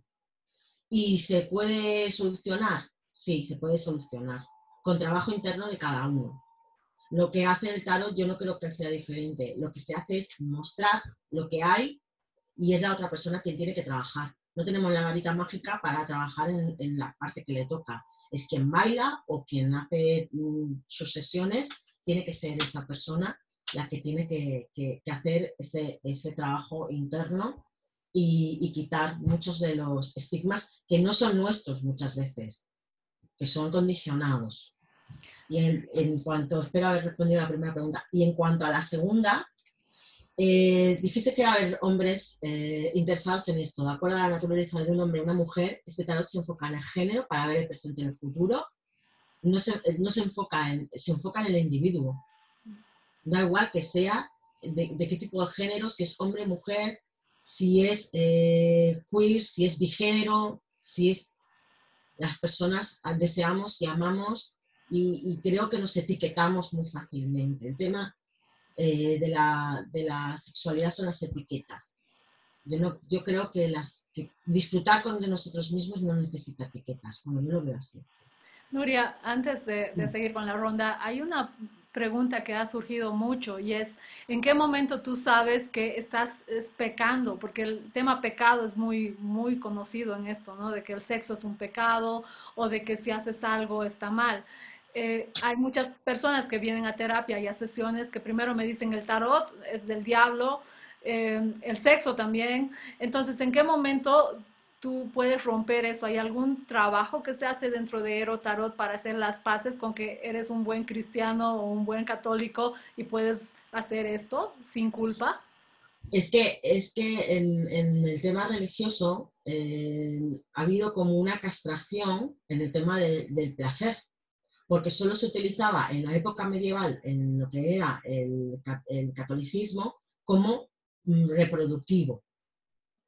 ¿Y se puede solucionar? Sí, se puede solucionar, con trabajo interno de cada uno. Lo que hace el tarot yo no creo que sea diferente. Lo que se hace es mostrar lo que hay y es la otra persona quien tiene que trabajar. No tenemos la varita mágica para trabajar en, en la parte que le toca. Es quien baila o quien hace mm, sus sesiones, tiene que ser esa persona la que tiene que, que, que hacer ese, ese trabajo interno y, y quitar muchos de los estigmas que no son nuestros muchas veces, que son condicionados. Y en, en cuanto, espero haber respondido a la primera pregunta, y en cuanto a la segunda, eh, dijiste que era haber hombres eh, interesados en esto. De acuerdo a la naturaleza de un hombre y una mujer, este tarot se enfoca en el género para ver el presente y el futuro. No se, no se enfoca en, se enfoca en el individuo. Da igual que sea de, de qué tipo de género, si es hombre, mujer, si es eh, queer, si es bigénero, si es... Las personas deseamos y amamos y, y creo que nos etiquetamos muy fácilmente. El tema eh, de, la, de la sexualidad son las etiquetas. Yo, no, yo creo que, las, que disfrutar con de nosotros mismos no necesita etiquetas, como yo lo veo así. Nuria, antes de, de seguir con la ronda, hay una pregunta que ha surgido mucho y es, ¿en qué momento tú sabes que estás es, pecando? Porque el tema pecado es muy, muy conocido en esto, ¿no? De que el sexo es un pecado o de que si haces algo está mal. Eh, hay muchas personas que vienen a terapia y a sesiones que primero me dicen el tarot es del diablo, eh, el sexo también. Entonces, ¿en qué momento tú puedes romper eso? ¿Hay algún trabajo que se hace dentro de Ero Tarot para hacer las paces con que eres un buen cristiano o un buen católico y puedes hacer esto sin culpa? Es que, es que en, en el tema religioso eh, ha habido como una castración en el tema de, del placer, porque solo se utilizaba en la época medieval, en lo que era el, el catolicismo, como reproductivo.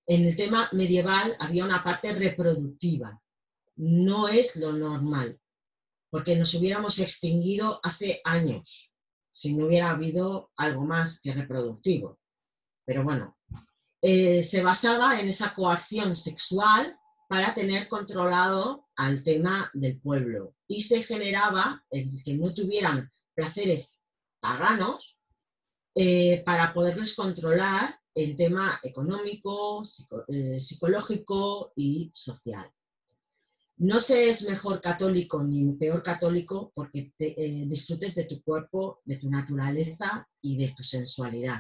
En el tema medieval había una parte reproductiva. No es lo normal, porque nos hubiéramos extinguido hace años si no hubiera habido algo más que reproductivo. Pero bueno, eh, se basaba en esa coacción sexual para tener controlado al tema del pueblo. Y se generaba el que no tuvieran placeres paganos eh, para poderles controlar el tema económico, psico, eh, psicológico y social. No se es mejor católico ni peor católico porque te, eh, disfrutes de tu cuerpo, de tu naturaleza y de tu sensualidad.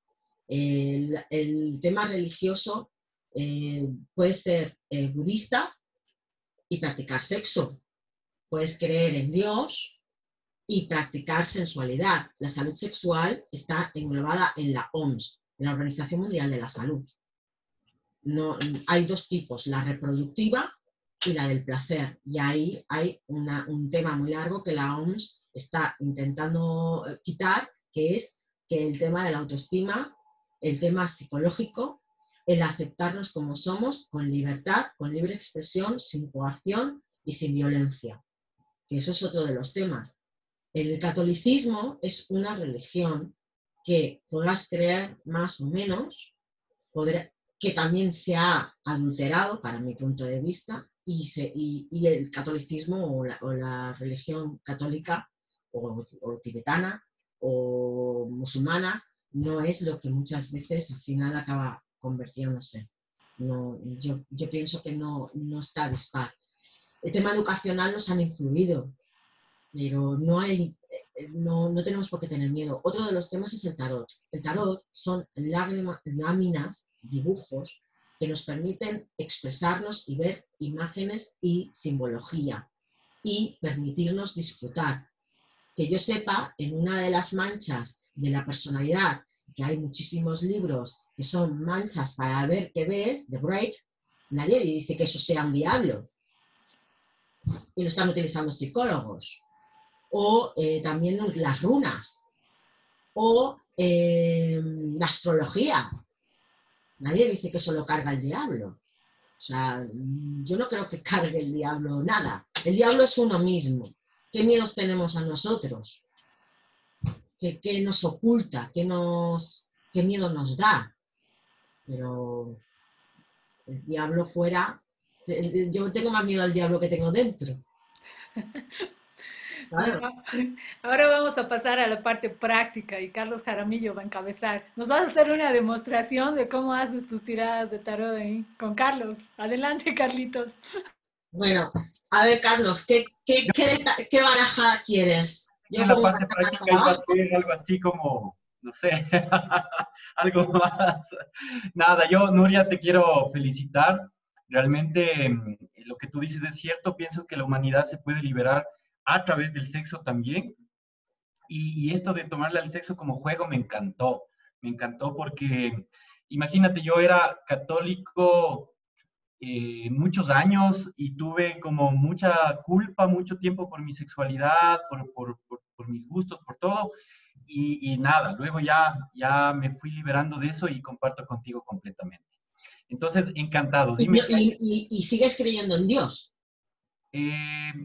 El, el tema religioso eh, puede ser eh, budista y practicar sexo. Puedes creer en Dios y practicar sensualidad. La salud sexual está englobada en la O M S, en la Organización Mundial de la Salud. No, hay dos tipos, la reproductiva y la del placer. Y ahí hay una, un tema muy largo que la O M S está intentando quitar, que es que el tema de la autoestima, el tema psicológico, el aceptarnos como somos, con libertad, con libre expresión, sin coacción y sin violencia. Que eso es otro de los temas. El catolicismo es una religión que podrás creer más o menos, podrá, que también se ha adulterado, para mi punto de vista, y, se, y, y el catolicismo o la, o la religión católica o, o tibetana o musulmana no es lo que muchas veces al final acaba convirtiéndose. No, yo, yo pienso que no, no está dispar. El tema educacional nos han influido, pero no, hay, no, no tenemos por qué tener miedo. Otro de los temas es el tarot. El tarot son lágrima, láminas, dibujos, que nos permiten expresarnos y ver imágenes y simbología y permitirnos disfrutar. Que yo sepa, en una de las manchas de la personalidad, que hay muchísimos libros que son manchas para ver qué ves, The Bright, nadie dice que eso sea un diablo. Y lo están utilizando psicólogos. O eh, también las runas. O eh, la astrología. Nadie dice que eso lo carga el diablo. O sea, yo no creo que cargue el diablo nada. El diablo es uno mismo. ¿Qué miedos tenemos a nosotros? ¿Qué, qué nos oculta? ¿Qué, nos, ¿Qué miedo nos da? Pero el diablo fuera... Yo tengo más miedo al diablo que tengo dentro. Claro. Bueno, ahora vamos a pasar a la parte práctica y Carlos Jaramillo va a encabezar. Nos vas a hacer una demostración de cómo haces tus tiradas de tarot ahí con Carlos. Adelante, Carlitos. Bueno, a ver, Carlos, ¿qué, qué, qué, qué baraja quieres? Yo en la parte práctica iba a hacer algo así como, no sé, algo más. Nada, yo, Nuria, te quiero felicitar. Realmente lo que tú dices es cierto. Pienso que la humanidad se puede liberar a través del sexo también. Y, y esto de tomarle al sexo como juego me encantó. Me encantó porque, imagínate, yo era católico eh, muchos años y tuve como mucha culpa, mucho tiempo por mi sexualidad, por, por, por, por mis gustos, por todo. Y, y nada, luego ya, ya me fui liberando de eso y comparto contigo completamente. Entonces, encantado. Dime, ¿Y, y, y, ¿Y sigues creyendo en Dios? Eh,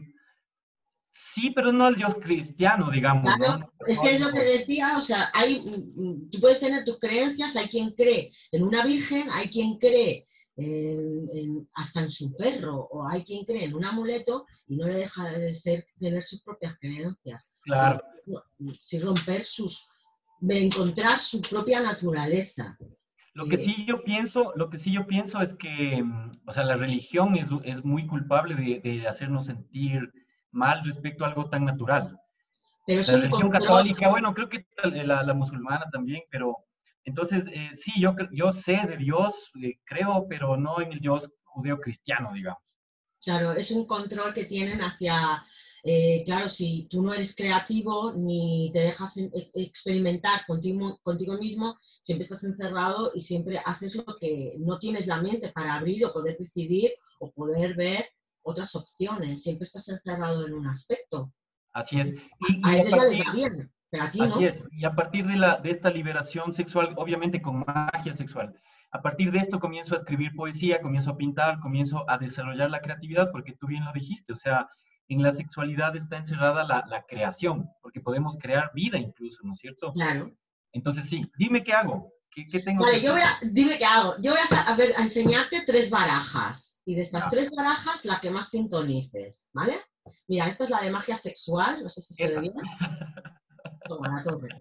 sí, pero no el Dios cristiano, digamos. Claro, ¿no? es que es lo que decía, o sea, hay, tú puedes tener tus creencias, hay quien cree en una virgen, hay quien cree en, en, hasta en su perro, o hay quien cree en un amuleto y no le deja de ser, tener sus propias creencias. Claro. Pero, sí romper sus, de encontrar su propia naturaleza. Lo que sí yo pienso, lo que sí yo pienso es que, o sea, la religión es, es muy culpable de, de hacernos sentir mal respecto a algo tan natural. Pero es la un religión control. Católica, bueno, creo que la, la musulmana también, pero entonces eh, sí, yo, yo sé de Dios, eh, creo, pero no en el Dios judeo-cristiano, digamos. Claro, es un control que tienen hacia, eh, claro, si tú no eres creativo ni te dejas experimentar contigo, contigo mismo, siempre estás encerrado y siempre haces lo que no tienes la mente para abrir o poder decidir o poder ver otras opciones, siempre estás encerrado en un aspecto. Así es. Y, a y ellos a partir, ya les va bien, pero a ti así no. Es. Y a partir de, la, de esta liberación sexual, obviamente con magia sexual, A partir de esto comienzo a escribir poesía, comienzo a pintar, comienzo a desarrollar la creatividad, porque tú bien lo dijiste, o sea, en la sexualidad está encerrada la, la creación, porque podemos crear vida incluso, ¿no es cierto? Claro. Entonces sí, dime qué hago, qué, qué tengo Vale, que yo voy hacer. a, dime qué hago. Yo voy a, a, ver, a enseñarte tres barajas, y de estas Ah. tres barajas, la que más sintonices, ¿vale? Mira, esta es la de magia sexual, no sé si se Esa. ve bien. Toma la torre.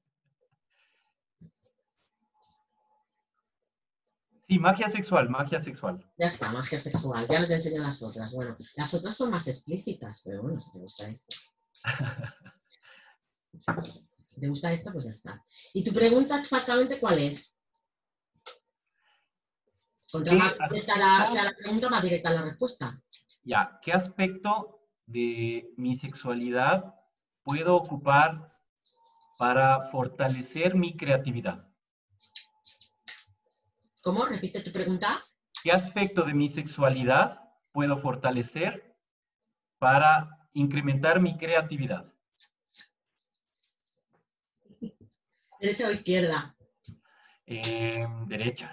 Sí, magia sexual, magia sexual. Ya está, magia sexual. Ya no te enseño las otras. Bueno, las otras son más explícitas, pero bueno, si te gusta esto. Si te gusta esto, pues ya está. ¿Y tu pregunta exactamente cuál es? Contra más directa la, sea la pregunta, más directa la respuesta. Ya, ¿qué aspecto de mi sexualidad puedo ocupar para fortalecer mi creatividad? ¿Cómo? Repite tu pregunta. ¿Qué aspecto de mi sexualidad puedo fortalecer para incrementar mi creatividad? ¿Derecha o izquierda? Eh, derecha.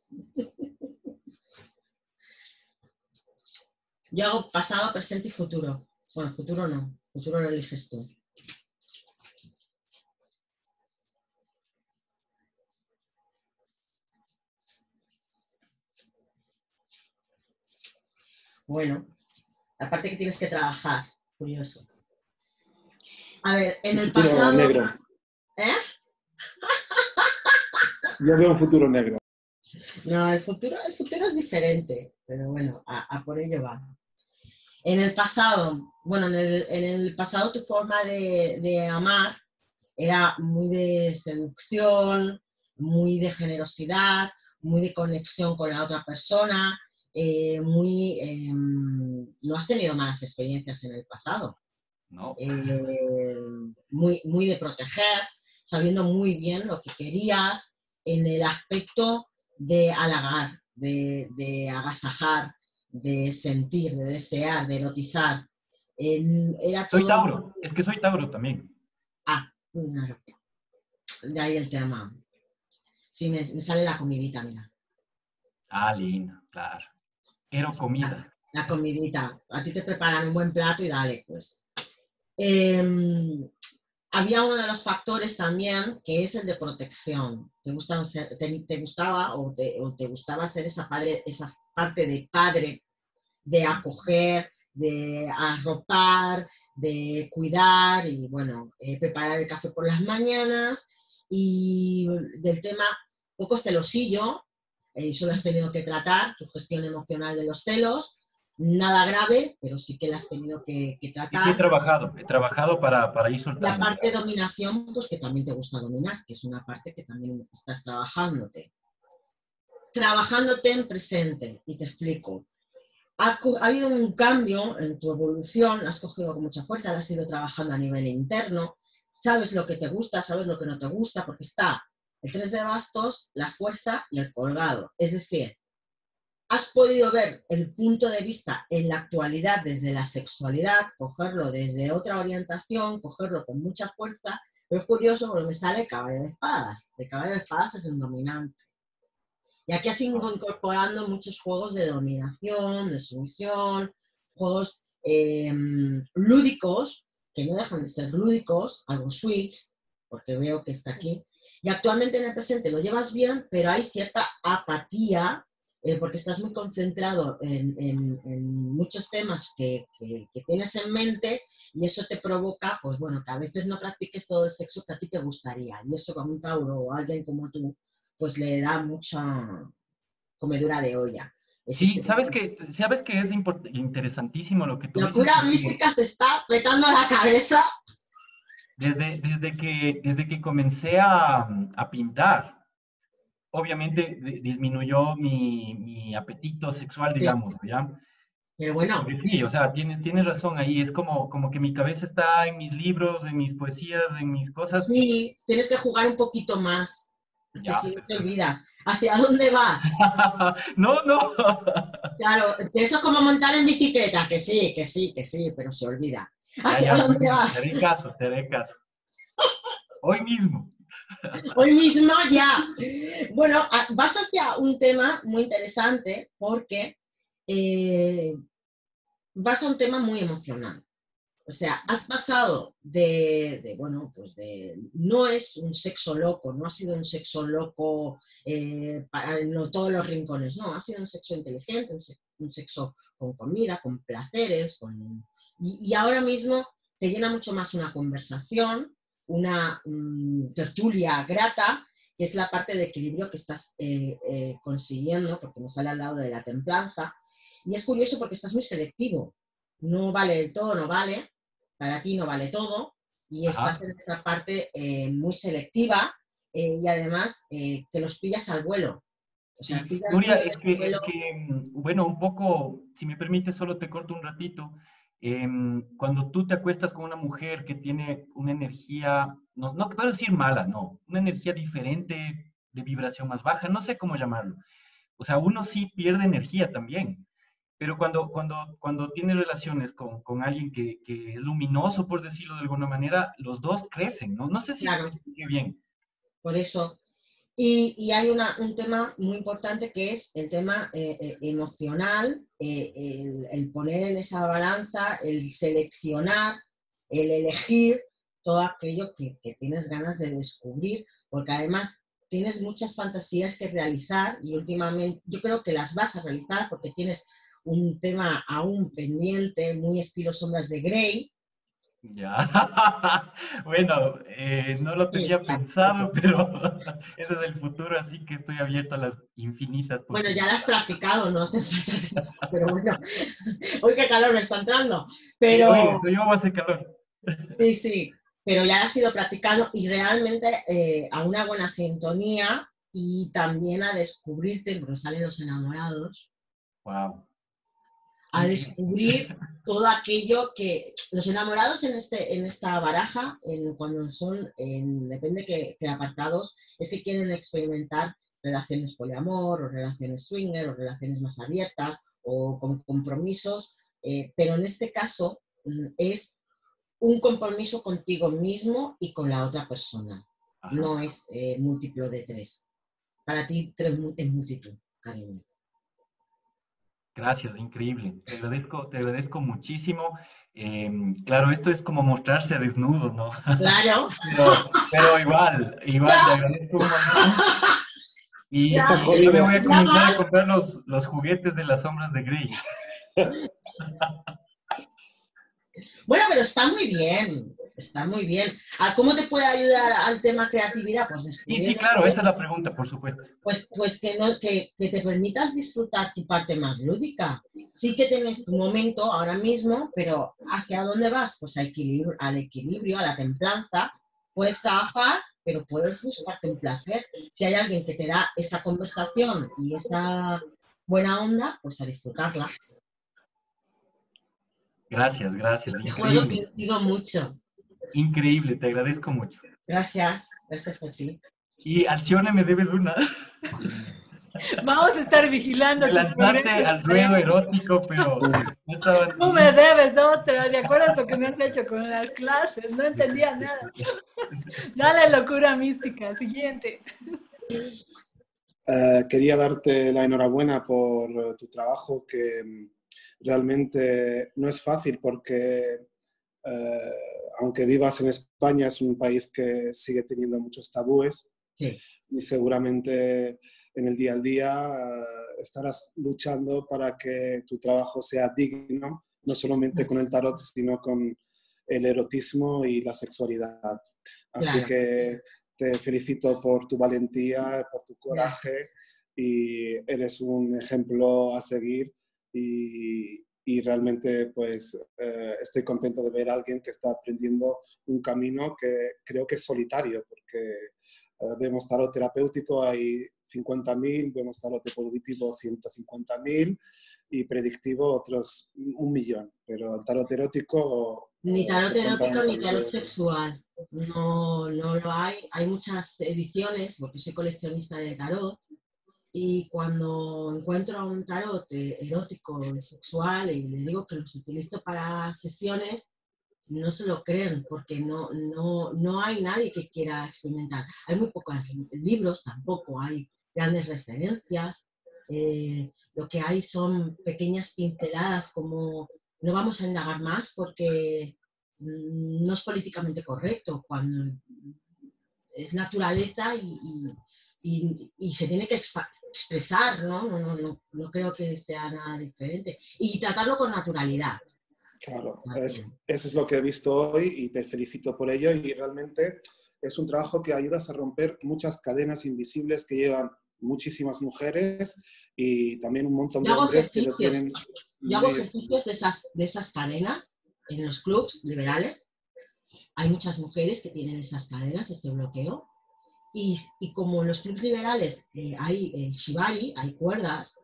Yo hago pasado, presente y futuro. Bueno, futuro no. Futuro lo eliges tú. Bueno, aparte que tienes que trabajar, curioso. A ver, en el, el pasado... negro. ¿Eh? Yo veo un futuro negro. No, el futuro, el futuro es diferente, pero bueno, a, a por ello va. En el pasado, bueno, en el, en el pasado tu forma de, de amar era muy de seducción, muy de generosidad, muy de conexión con la otra persona, eh, muy... Eh, no has tenido malas experiencias en el pasado. No. Eh, muy, muy de proteger, sabiendo muy bien lo que querías, en el aspecto de halagar, de, de agasajar, de sentir, de desear, de erotizar. En, era soy todo... Tauro, es que soy Tauro también. Ah, claro. De ahí el tema. Sí, me, me sale la comidita, mira. Ah, lindo, claro. Quiero comida. La, la comidita. A ti te preparan un buen plato y dale, pues. Eh, había uno de los factores también que es el de protección. ¿Te, gustaba ser, te, te gustaba o te, o te gustaba ser esa, padre, esa parte de padre, de acoger, de arropar, de cuidar y, bueno, eh, preparar el café por las mañanas y del tema poco celosillo, eh, eso lo has tenido que tratar, tu gestión emocional de los celos. Nada grave, pero sí que la has tenido que, que tratar. Sí, he trabajado, he trabajado para, para ir soltando. La parte de dominación, pues que también te gusta dominar, que es una parte que también estás trabajándote. Trabajándote en presente, y te explico. Ha, ha habido un cambio en tu evolución, has cogido con mucha fuerza, la has ido trabajando a nivel interno, sabes lo que te gusta, sabes lo que no te gusta, porque está el tres de bastos, la fuerza y el colgado. Es decir, has podido ver el punto de vista en la actualidad desde la sexualidad, cogerlo desde otra orientación, cogerlo con mucha fuerza, pero es curioso porque me sale el caballo de espadas. El caballo de espadas es un dominante. Y aquí has ido incorporando muchos juegos de dominación, de sumisión, juegos eh, lúdicos, que no dejan de ser lúdicos, algo switch, porque veo que está aquí. Y actualmente en el presente lo llevas bien, pero hay cierta apatía, Eh, porque estás muy concentrado en, en, en muchos temas que, que, que tienes en mente y eso te provoca, pues bueno, que a veces no practiques todo el sexo que a ti te gustaría. Y eso con un Tauro o alguien como tú, pues le da mucha comedura de olla. Eso Sí, es ¿sabes que, ¿sabes que es interesantísimo lo que tú Locura dices? mística se está petando la cabeza. Desde, desde, que, desde que comencé a, a pintar, obviamente disminuyó mi, mi apetito sexual, digamos, Sí. ¿ya? Pero bueno. Porque sí, o sea, tienes, tienes razón ahí, es como, como que mi cabeza está en mis libros, en mis poesías, en mis cosas. Sí, tienes que jugar un poquito más, porque Ya, si no te olvidas. ¿Hacia dónde vas? no, no. Claro, eso es como montar en bicicleta, que sí, que sí, que sí, pero se olvida. ¿Hacia Ya, ya, dónde vas? te haré caso, te haré caso. Hoy mismo. Hoy mismo ya. Bueno, vas hacia un tema muy interesante porque eh, vas a un tema muy emocional. O sea, has pasado de, de, bueno, pues de, no es un sexo loco, no ha sido un sexo loco eh, para no, todos los rincones, no, ha sido un sexo inteligente, un, sexo, un sexo con comida, con placeres, con, y, y ahora mismo te llena mucho más una conversación, una um, tertulia grata, que es la parte de equilibrio que estás eh, eh, consiguiendo, porque me sale al lado de la templanza, y es curioso porque estás muy selectivo, no vale el todo, no vale, para ti no vale todo, y Ajá. estás en esa parte eh, muy selectiva eh, y además eh, que los pillas al vuelo. O sea, Sí, pillas Nuria, muy es al que, es vuelo. que, mm, bueno, un poco, si me permite, solo te corto un ratito. Em, cuando tú te acuestas con una mujer que tiene una energía, no, no quiero decir mala, no, una energía diferente, de vibración más baja, no sé cómo llamarlo. O sea, uno sí pierde energía también, pero cuando, cuando, cuando tiene relaciones con, con alguien que, que es luminoso, por decirlo de alguna manera, los dos crecen, ¿no? No sé si me Claro, expliqué bien. por eso. Y, y hay una, un tema muy importante que es el tema eh, eh, emocional, eh, el, el poner en esa balanza, el seleccionar, el elegir todo aquello que, que tienes ganas de descubrir, porque además tienes muchas fantasías que realizar y últimamente yo creo que las vas a realizar porque tienes un tema aún pendiente, muy estilo Sombras de Grey. Ya, bueno, eh, no lo Sí, tenía claro, pensado, porque, pero ese es el futuro, así que estoy abierto a las infinitas bueno, ya lo has posibilidades. practicado, no hace falta, pero bueno, hoy qué calor me está entrando, Sí, oye, pero estoy yo hace calor. sí, sí, pero ya lo has ido practicando y realmente eh, a una buena sintonía y también a descubrirte, porque salen los enamorados, Wow, qué a increíble. descubrir todo aquello que los enamorados en, este, en esta baraja, en, cuando son, en, depende que, que apartados, es que quieren experimentar relaciones poliamor o relaciones swinger o relaciones más abiertas o con compromisos, eh, pero en este caso mm, es un compromiso contigo mismo y con la otra persona. Ajá. No es eh, múltiplo de tres. Para ti tres es multitud, cariño. Gracias, increíble. Te agradezco, te agradezco muchísimo. Eh, claro, esto es como mostrarse desnudo, ¿no? Claro. Pero, pero igual, igual te agradezco un montón. Ya, Estás Y, y yo me jodido. voy a ya comenzar a vas. comprar los, los juguetes de las sombras de Grey. Bueno, pero está muy bien. Está muy bien. ¿A ¿Cómo te puede ayudar al tema creatividad? Pues Sí, sí, descubriendo claro, aquello, esa es la pregunta, por supuesto. pues, pues que, no, que, que te permitas disfrutar tu parte más lúdica. Sí que tienes tu momento ahora mismo, pero ¿hacia dónde vas? Pues a equilibrio, al equilibrio, a la templanza. Puedes trabajar, pero puedes buscarte un placer. Si hay alguien que te da esa conversación y esa buena onda, pues a disfrutarla. Gracias, gracias, Y juego increíble, contigo mucho. increíble, te agradezco mucho. Gracias, gracias a ti. Y Alcione me debes una. Vamos a estar vigilando Me tu lanzaste progreso. al ruedo erótico, pero no estaba Tú me entendiendo. debes otra. ¿Te acuerdas lo que me has hecho con las clases? No entendía nada. Dale, locura mística. Siguiente. Eh, quería darte la enhorabuena por eh, tu trabajo, que mm, realmente no es fácil porque eh, aunque vivas en España, es un país que sigue teniendo muchos tabúes Sí, y seguramente en el día a día eh, estarás luchando para que tu trabajo sea digno, no solamente con el tarot, sino con el erotismo y la sexualidad. Así claro. que te felicito por tu valentía, por tu Gracias. coraje y eres un ejemplo a seguir y, y realmente pues eh, estoy contento de ver a alguien que está aprendiendo un camino que creo que es solitario porque eh, vemos tarot terapéutico, hay cincuenta mil, vemos tarot evolutivo ciento cincuenta mil y predictivo otros un millón, pero el tarot erótico Ni eh, tarot se compra en erótico un ni país de tarot otro. sexual. No, no lo hay. Hay muchas ediciones, porque soy coleccionista de tarot, y cuando encuentro un tarot eh, erótico y sexual y le digo que los utilizo para sesiones, no se lo creen porque no, no, no hay nadie que quiera experimentar. Hay muy pocos libros, tampoco hay grandes referencias. Eh, lo que hay son pequeñas pinceladas como no vamos a indagar más porque mmm, no es políticamente correcto, cuando es naturaleza y, y, y, y se tiene que expresar, ¿no? No, no, no, no creo que sea nada diferente. Y tratarlo con naturalidad. Claro, es, eso es lo que he visto hoy y te felicito por ello, y realmente es un trabajo que ayudas a romper muchas cadenas invisibles que llevan muchísimas mujeres y también un montón de hombres que lo tienen. Yo hago ejercicios de esas, de esas cadenas en los clubs liberales. Hay muchas mujeres que tienen esas cadenas, ese bloqueo. Y, y como en los clubs liberales eh, hay eh, shibari, hay cuerdas,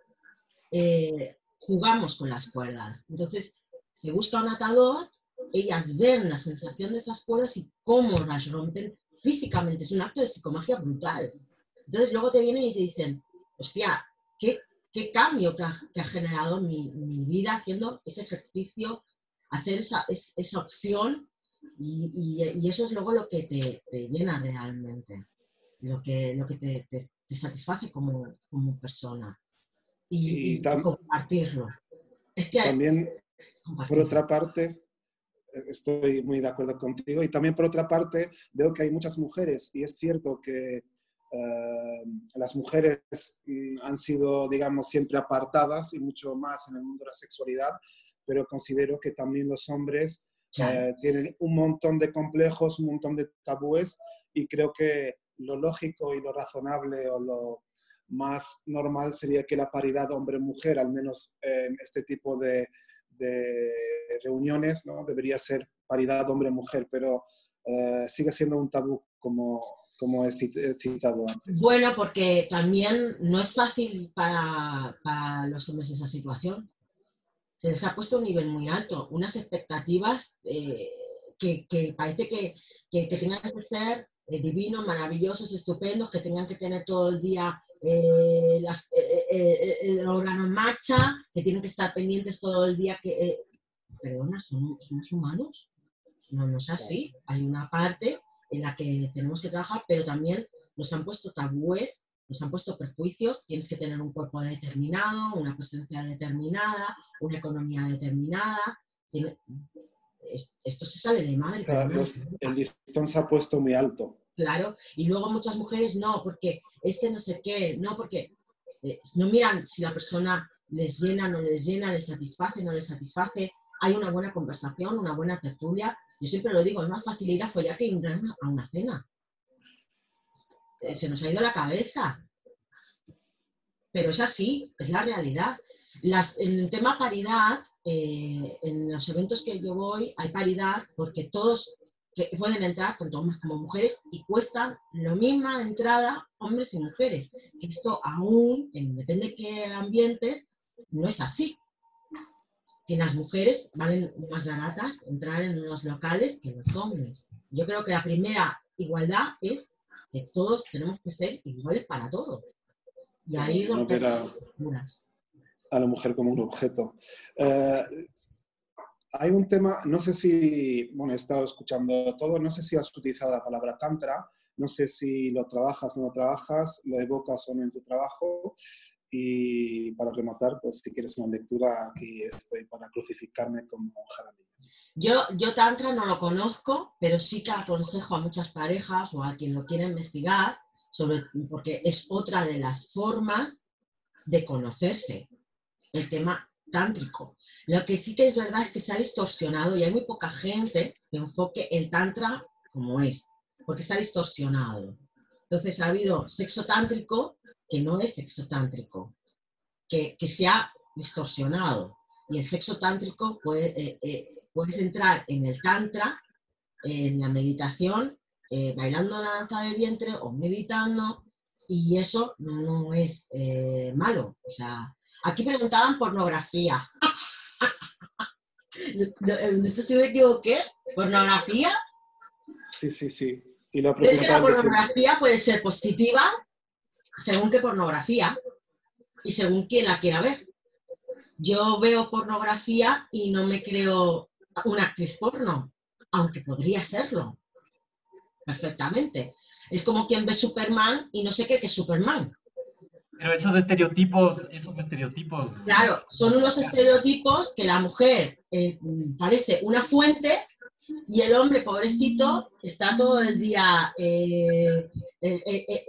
eh, jugamos con las cuerdas. Entonces, se busca un atador, ellas ven la sensación de esas cuerdas y cómo las rompen físicamente. Es un acto de psicomagia brutal. Entonces luego te vienen y te dicen, hostia, qué, qué cambio que ha, que ha generado mi, mi vida haciendo ese ejercicio, hacer esa, es, esa opción, y, y, y eso es luego lo que te, te llena realmente, lo que, lo que te, te, te satisface como, como persona. Y, y, y, y compartirlo. Es que también, por otra parte, estoy muy de acuerdo contigo, y también por otra parte veo que hay muchas mujeres, y es cierto que Uh, las mujeres mm, han sido, digamos, siempre apartadas y mucho más en el mundo de la sexualidad, pero considero que también los hombres uh, tienen un montón de complejos, un montón de tabúes, y creo que lo lógico y lo razonable o lo más normal sería que la paridad hombre-mujer, al menos en este tipo de, de reuniones, ¿no? Debería ser paridad hombre-mujer, pero uh, sigue siendo un tabú, como como he citado antes. Bueno, porque también no es fácil para, para los hombres esa situación. Se les ha puesto un nivel muy alto, unas expectativas eh, que, que parece que, que, que tengan que ser eh, divinos, maravillosos, estupendos, que tengan que tener todo el día eh, las, eh, eh, el órgano en marcha, que tienen que estar pendientes todo el día. Que, eh, perdona, ¿somos, ¿somos humanos? No, no es así. Hay una parte en la que tenemos que trabajar, pero también nos han puesto tabúes, nos han puesto prejuicios. Tienes que tener un cuerpo determinado, una presencia determinada, una economía determinada. Tiene... Esto se sale de madre. Claro, pero no, los, el listón se ha puesto muy alto. Claro, y luego muchas mujeres no, porque este no sé qué, no, porque eh, no miran si la persona les llena, no les llena, les satisface, no les satisface. Hay una buena conversación, una buena tertulia. Yo siempre lo digo, es más fácil ir a follar que ir a una cena. Se nos ha ido la cabeza. Pero es así, es la realidad. Las, en el tema paridad, eh, en los eventos que yo voy, hay paridad porque todos que pueden entrar, tanto hombres como mujeres, y cuestan lo misma entrada hombres y mujeres. Que esto aún, en depende de qué ambientes, no es así. Que las mujeres valen más baratas entrar en unos locales que los hombres. Yo creo que la primera igualdad es que todos tenemos que ser iguales para todos. Y ahí no ver a, a la mujer como un objeto. Eh, hay un tema, no sé si, bueno, he estado escuchando todo, no sé si has utilizado la palabra tantra, no sé si lo trabajas o no lo trabajas, lo evocas o no en tu trabajo. Y para rematar, pues si quieres una lectura, aquí estoy para crucificarme como jaramillo. Yo, yo tantra no lo conozco, pero sí que aconsejo a muchas parejas o a quien lo quiera investigar, sobre, porque es otra de las formas de conocerse, el tema tántrico. Lo que sí que es verdad es que se ha distorsionado y hay muy poca gente que enfoque el tantra como es, porque se ha distorsionado. Entonces ha habido sexo tántrico que no es sexo tántrico, que, que se ha distorsionado. Y el sexo tántrico puede, eh, eh, puedes entrar en el tantra, eh, en la meditación, eh, bailando la danza del vientre o meditando, y eso no es eh, malo. O sea, aquí preguntaban pornografía. ¿Esto sí me equivoqué? ¿Pornografía? Sí, sí, sí. Y la es que la pornografía puede ser positiva según qué pornografía y según quién la quiera ver. Yo veo pornografía y no me creo una actriz porno. aunque podría serlo, perfectamente. Es como quien ve Superman y no se cree que es Superman. Pero esos estereotipos, esos estereotipos... Claro, son unos estereotipos que la mujer eh, parece una fuente y el hombre, pobrecito, está todo el día... Eh, eh, eh, eh,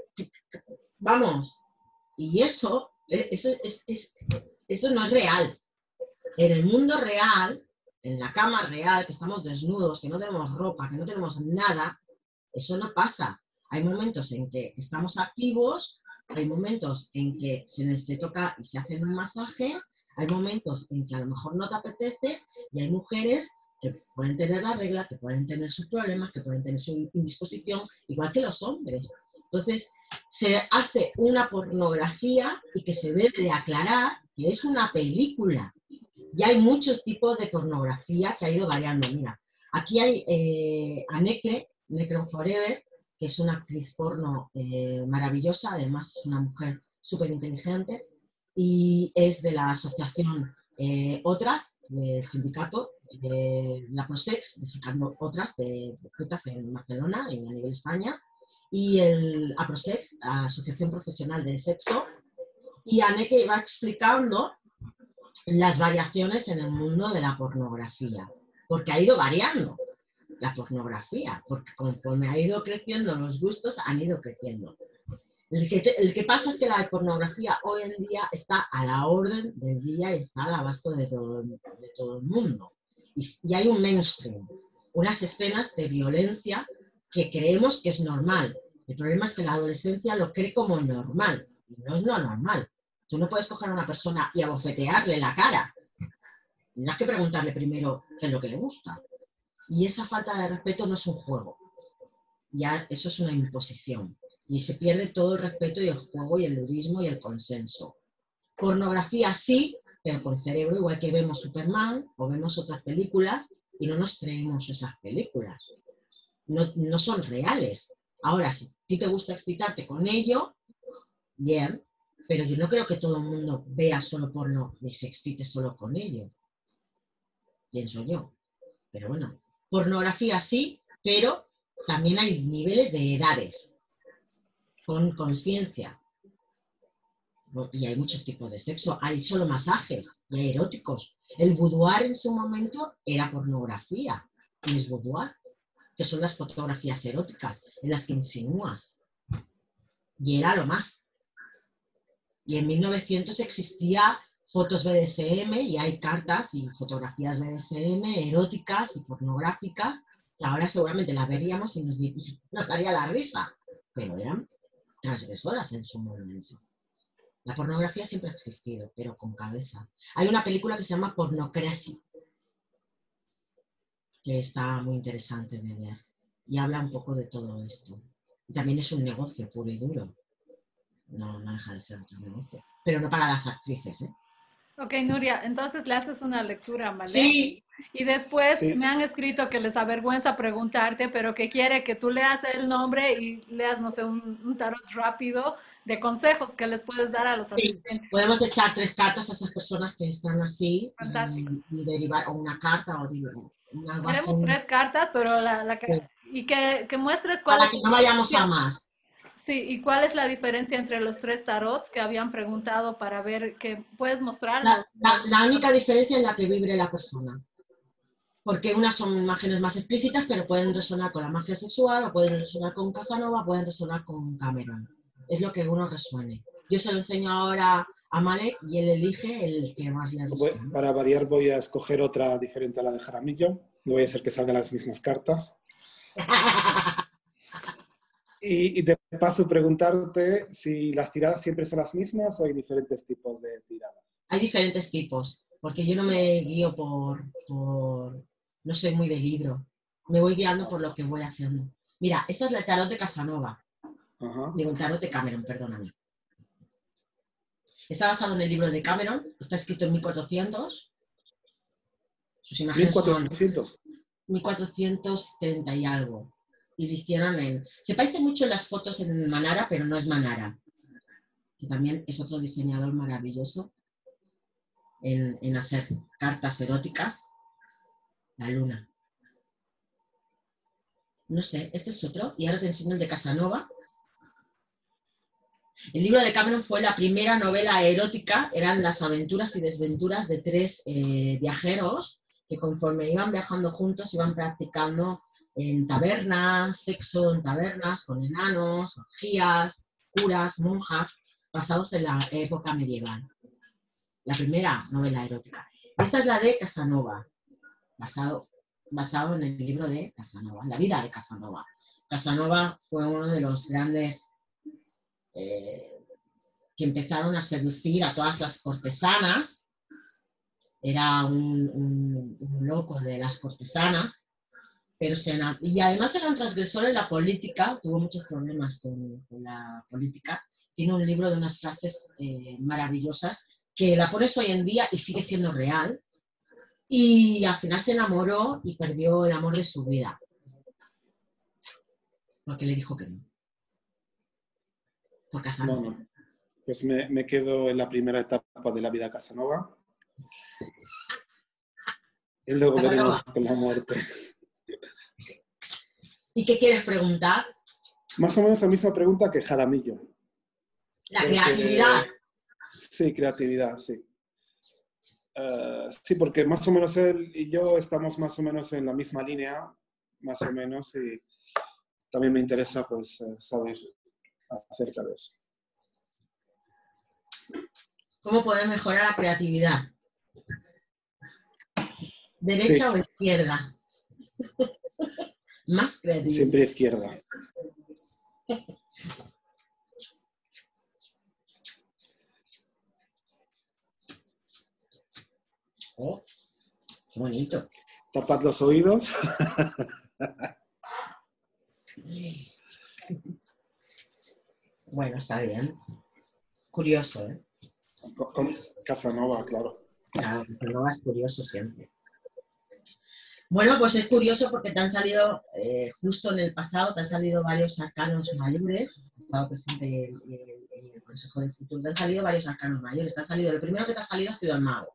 vamos, y eso, eso, es, es, eso no es real. En el mundo real, en la cama real, que estamos desnudos, que no tenemos ropa, que no tenemos nada, eso no pasa. Hay momentos en que estamos activos, hay momentos en que se, se toca y se hace un masaje, hay momentos en que a lo mejor no te apetece y hay mujeres que pueden tener la regla, que pueden tener sus problemas, que pueden tener su indisposición, igual que los hombres. Entonces, se hace una pornografía y que se debe de aclarar que es una película. Y hay muchos tipos de pornografía que ha ido variando. Mira, aquí hay eh, a Necre, Necro Forever, que es una actriz porno eh, maravillosa, además es una mujer súper inteligente y es de la asociación eh, Otras, del sindicato de la Prosex, de Otras, de putas en Barcelona y a nivel España, y el APROSEX, Asociación Profesional de Sexo, y Anneke va explicando las variaciones en el mundo de la pornografía, porque ha ido variando la pornografía, porque conforme ha ido creciendo los gustos, han ido creciendo. El que, el que pasa es que la pornografía hoy en día está a la orden del día y está al abasto de todo, de todo el mundo. Y, y hay un mainstream, unas escenas de violencia que creemos que es normal. El problema es que la adolescencia lo cree como normal, y no es lo normal. Tú no puedes coger a una persona y abofetearle la cara. Tendrás que preguntarle primero qué es lo que le gusta. Y esa falta de respeto no es un juego. Ya eso es una imposición. Y se pierde todo el respeto y el juego y el ludismo y el consenso. Pornografía sí, pero con cerebro, igual que vemos Superman o vemos otras películas y no nos creemos esas películas. No, no son reales. Ahora, si a ti te gusta excitarte con ello, bien, pero yo no creo que todo el mundo vea solo porno y se excite solo con ello. Pienso yo. Pero bueno, pornografía sí, pero también hay niveles de edades, con conciencia. Y hay muchos tipos de sexo. Hay solo masajes y hay eróticos. El boudoir en su momento era pornografía. Y es boudoir, que son las fotografías eróticas en las que insinúas. Y era lo más. Y en mil novecientos existía fotos B D S M y hay cartas y fotografías B D S M eróticas y pornográficas que ahora seguramente las veríamos y nos, y nos daría la risa. Pero eran transgresoras en su momento. La pornografía siempre ha existido, pero con cabeza. Hay una película que se llama Pornocracy, que está muy interesante de ver. Y habla un poco de todo esto. Y también es un negocio puro y duro. No, no deja de ser otro negocio. Pero no para las actrices, ¿eh? Ok, Nuria, entonces le haces una lectura, ¿vale? Sí. Y después Sí. me han escrito que les avergüenza preguntarte, pero que quiere que tú leas el nombre y leas, no sé, un, un tarot rápido de consejos que les puedes dar a los Sí, asistentes. podemos echar tres cartas a esas personas que están así Fantástico. y, y derivar, o una carta o una, algo así. Haremos tres cartas, pero la, la que- Sí. y que, que muestres cuál Para es, que no vayamos a más. sí, y cuál es la diferencia entre los tres tarots que habían preguntado para ver que puedes mostrarlos. La, la, la única diferencia es la que vibre la persona. Porque unas son imágenes más explícitas, pero pueden resonar con la magia sexual, o pueden resonar con Casanova, pueden resonar con Cameron. Es lo que uno resuene. Yo se lo enseño ahora a Malek y él elige el que más le resuena. Voy- para variar voy a escoger otra diferente a la de Jaramillo. No voy a hacer que salgan las mismas cartas. Y, y de paso preguntarte si las tiradas siempre son las mismas o hay diferentes tipos de tiradas. Hay diferentes tipos, porque yo no me guío por, por... No soy muy de libro. Me voy guiando por lo que voy haciendo. Mira, esta es la tarot de Casanova. Ajá. Digo, el tarot de Cameron, perdóname. Está basado en el libro de Cameron, está escrito en mil cuatrocientos. Sus imágenes mil son cuatrocientos. mil cuatrocientos treinta y algo. Y lo hicieron en... Se parece mucho en las fotos en Manara, pero no es Manara. Que también es otro diseñador maravilloso en, en hacer cartas eróticas. La luna. No sé, este es otro. Y ahora te enseño el de Casanova. El libro de Cameron fue la primera novela erótica, eran las aventuras y desventuras de tres eh, viajeros que conforme iban viajando juntos iban practicando en tabernas, sexo en tabernas, con enanos, orgías, curas, monjas, basados en la época medieval. La primera novela erótica. Esta es la de Casanova, basado, basado en el libro de Casanova, la vida de Casanova. Casanova fue uno de los grandes eh, que empezaron a seducir a todas las cortesanas. Era un, un, un loco de las cortesanas. Pero se, y además era un transgresor en la política, tuvo muchos problemas con, con la política. Tiene un libro de unas frases eh, maravillosas que la pones hoy en día y sigue siendo real. Y al final se enamoró y perdió el amor de su vida. Porque le dijo que no. Por Casanova. No, no. Pues me, me quedo en la primera etapa de la vida Casanova. Y luego Casanova. veremos con la muerte. ¿Y qué quieres preguntar? Más o menos la misma pregunta que Jaramillo. La Porque, creatividad. Sí, creatividad, sí. Uh, sí, porque más o menos él y yo estamos más o menos en la misma línea, más o menos, y también me interesa pues saber acerca de eso. ¿Cómo poder mejorar la creatividad? ¿Derecha sí. o izquierda? Más creatividad. Siempre izquierda. Oh, qué bonito. Tapad los oídos. Bueno, está bien. Curioso, ¿eh? Con, con Casanova, claro. Claro, Casanova es curioso siempre. Bueno, pues es curioso porque te han salido, eh, justo en el pasado, te han salido varios arcanos mayores. Ha estado presente el, el, el Consejo del Futuro. Te han salido varios arcanos mayores. Te han salido, el primero que te ha salido ha sido el mago.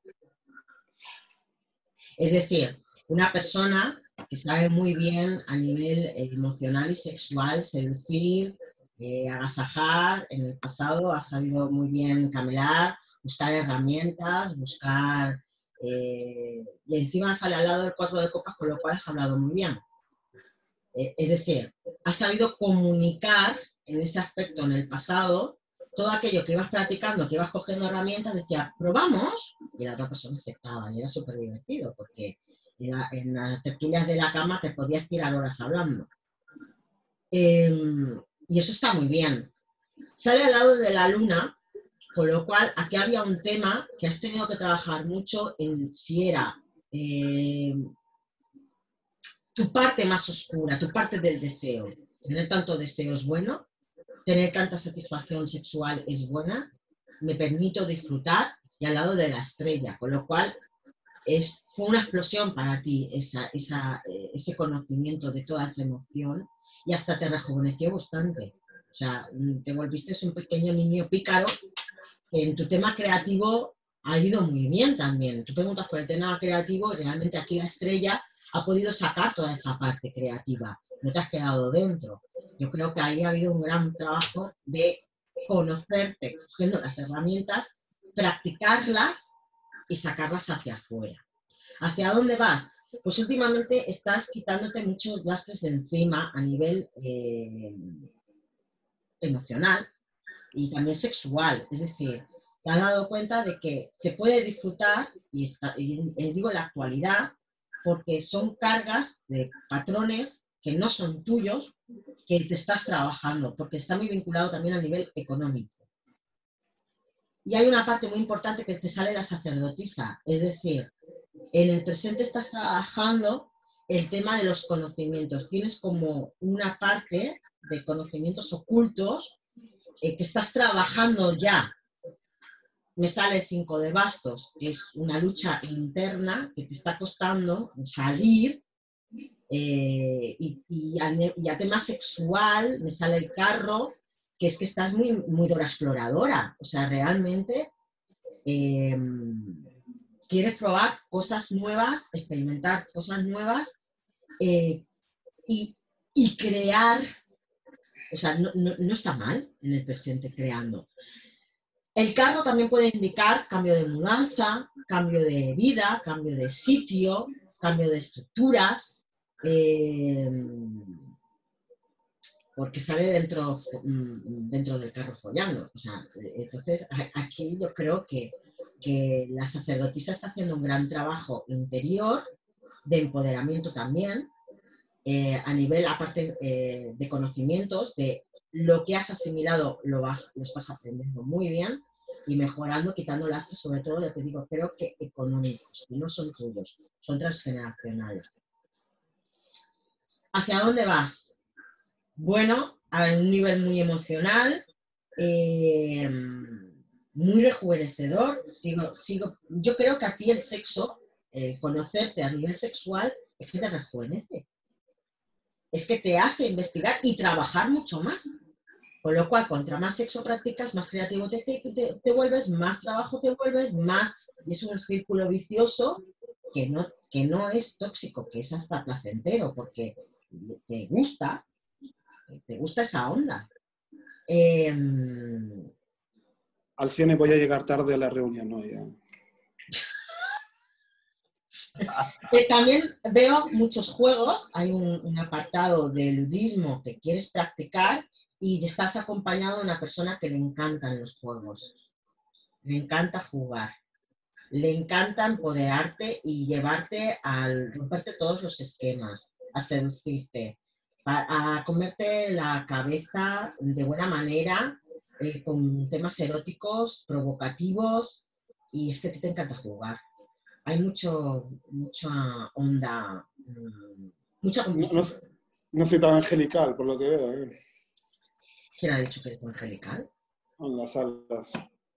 Es decir, una persona que sabe muy bien a nivel eh, emocional y sexual seducir, eh, agasajar. En el pasado ha sabido muy bien camelar, buscar herramientas, buscar... Eh, y encima sale al lado del cuatro de copas, con lo cual has hablado muy bien. Eh, es decir, has sabido comunicar en ese aspecto en el pasado todo aquello que ibas practicando, que ibas cogiendo herramientas, decía, probamos, y la otra persona aceptaba, y era súper divertido, porque en, la, en las tertulias de la cama te podías tirar horas hablando. Eh, y eso está muy bien. Sale al lado de la luna, con lo cual aquí había un tema que has tenido que trabajar mucho en si era eh, tu parte más oscura, tu parte del deseo. Tener tanto deseo es bueno. Tener tanta satisfacción sexual es buena, me permito disfrutar y al lado de la estrella, con lo cual es, fue una explosión para ti esa, esa, eh, ese conocimiento de toda esa emoción y hasta te rejuveneció bastante. O sea, te volviste un pequeño niño pícaro que en tu tema creativo ha ido muy bien también. Tú preguntas por el tema creativo y realmente aquí la estrella ha podido sacar toda esa parte creativa, no te has quedado dentro. Yo creo que ahí ha habido un gran trabajo de conocerte, cogiendo las herramientas, practicarlas y sacarlas hacia afuera. ¿Hacia dónde vas? Pues últimamente estás quitándote muchos lastres de encima a nivel eh, emocional y también sexual. Es decir, te has dado cuenta de que se puede disfrutar, y, está, y, y digo en la actualidad, porque son cargas de patrones que no son tuyos, que te estás trabajando, porque está muy vinculado también a nivel económico. Y hay una parte muy importante que te sale la sacerdotisa, es decir, en el presente estás trabajando el tema de los conocimientos. Tienes como una parte de conocimientos ocultos eh, que estás trabajando ya. Me sale cinco de bastos, es una lucha interna que te está costando salir. Eh, y, y, a, y a tema sexual me sale el carro, que es que estás muy, muy dura exploradora, o sea, realmente eh, quieres probar cosas nuevas, experimentar cosas nuevas, eh, y y crear, o sea, no, no, no está mal en el presente creando. El carro también puede indicar cambio de mudanza, cambio de vida, cambio de sitio, cambio de estructuras, eh, porque sale dentro, dentro del carro follando. O sea, entonces, aquí yo creo que, que la sacerdotisa está haciendo un gran trabajo interior, de empoderamiento también, eh, a nivel, aparte eh, de conocimientos, de lo que has asimilado lo, vas, lo estás aprendiendo muy bien y mejorando, quitando lastres, sobre todo, ya te digo, creo que económicos, que no son tuyos, son transgeneracionales. ¿Hacia dónde vas? Bueno, a un nivel muy emocional, eh, muy rejuvenecedor. Sigo, sigo, yo creo que a ti el sexo, el conocerte a nivel sexual, es que te rejuvenece. Es que te hace investigar y trabajar mucho más. Con lo cual, contra más sexo practicas, más creativo te, te, te, te vuelves, más trabajo te vuelves, más... Y es un círculo vicioso que no, que no es tóxico, que es hasta placentero, porque te gusta, te gusta esa onda. Eh... Alcione, voy a llegar tarde a la reunión hoy. ¿eh? Eh, también veo muchos juegos, hay un, un apartado de ludismo que quieres practicar y estás acompañado de una persona que le encantan los juegos, le encanta jugar, le encanta empoderarte y llevarte a romperte todos los esquemas, a seducirte, a, a comerte la cabeza de buena manera, eh, con temas eróticos, provocativos, y es que a ti te encanta jugar. Hay mucho, mucha onda, mucha No, complicidad. no, no soy tan angelical, por lo que veo. ¿eh? ¿Quién ha dicho que eres angelical? En las salas.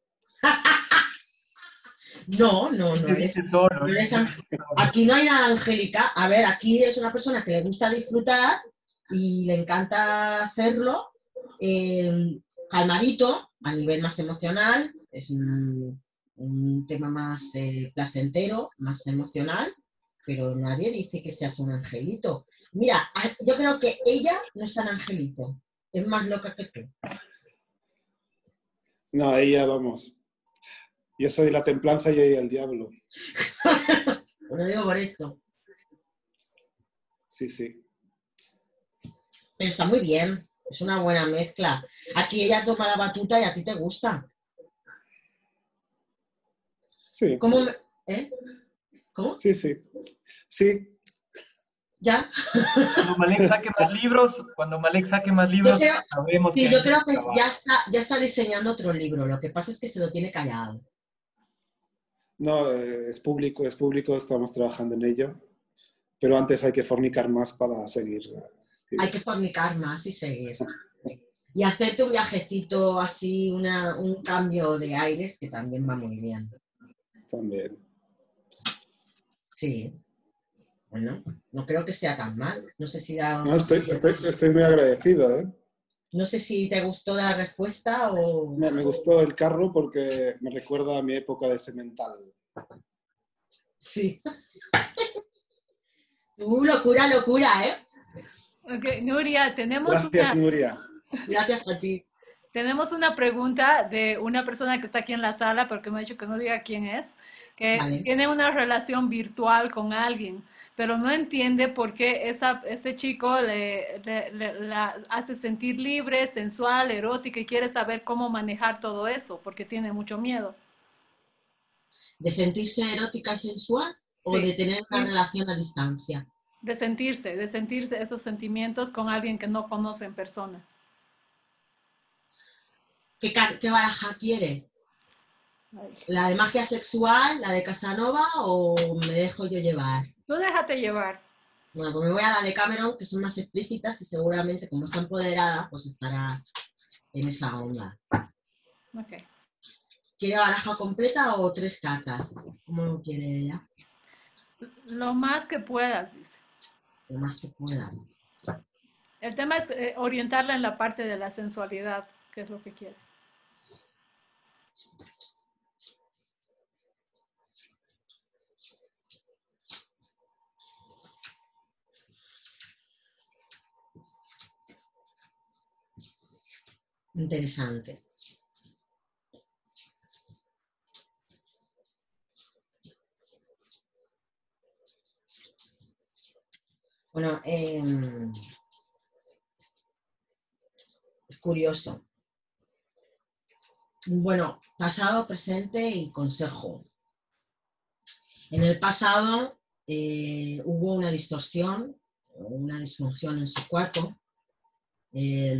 No, no, no eres, no eres aquí no hay nada angelical. A ver, aquí es una persona que le gusta disfrutar y le encanta hacerlo, eh, calmadito, a nivel más emocional, es un, un tema más eh, placentero, más emocional, pero nadie dice que seas un angelito. Mira, yo creo que ella no es tan angelito, es más loca que tú. No, ella, vamos. Yo soy la templanza y ella el diablo. Lo digo por esto. Sí, sí. Pero está muy bien, es una buena mezcla. Aquí ella toma la batuta y a ti te gusta. Sí. ¿Cómo? ¿Eh? ¿Cómo? Sí, sí. Sí. ¿Ya? Cuando Malek saque más libros, cuando Malek saque más libros, yo creo, sabemos sí, que yo hay creo que trabajo. ya está, ya está diseñando otro libro, lo que pasa es que se lo tiene callado. No, eh, es público, es público, estamos trabajando en ello. Pero antes hay que fornicar más para seguir. Hay que fornicar más y seguir. Y hacerte un viajecito así, una, un cambio de aires, que también va muy bien. También. Sí. Bueno, no creo que sea tan mal. No sé si da, No, estoy, estoy, estoy muy agradecido, ¿eh? no sé si te gustó la respuesta o... Me, me gustó el carro porque me recuerda a mi época de semental. Sí. Uh, locura, locura, ¿eh? Ok, Nuria, tenemos Gracias, una, Nuria. Gracias a ti. tenemos una pregunta de una persona que está aquí en la sala, porque me ha dicho que no diga quién es, que Vale. tiene una relación virtual con alguien, pero no entiende por qué esa, ese chico le, le- le- la hace sentir libre, sensual, erótica y quiere saber cómo manejar todo eso, porque tiene mucho miedo. ¿De sentirse erótica y sensual o Sí, de tener una sí, relación a distancia? de sentirse, de sentirse esos sentimientos con alguien que no conoce en persona. ¿Qué, car- qué baraja quiere? Ay. ¿La de magia sexual, la de Casanova o me dejo yo llevar? Tú déjate llevar. Bueno, pues me voy a la de Cameron, que son más explícitas y seguramente como está empoderada, pues estará en esa onda. Ok. ¿Quiere baraja completa o tres cartas? ¿Cómo lo quiere ella? Lo más que puedas, dice. Lo más que pueda. El tema es eh, orientarla en la parte de la sensualidad, que es lo que quiere. Interesante. Bueno, eh, es curioso. Bueno, pasado, presente y consejo. En el pasado eh, hubo una distorsión, una disfunción en su cuerpo. Eh,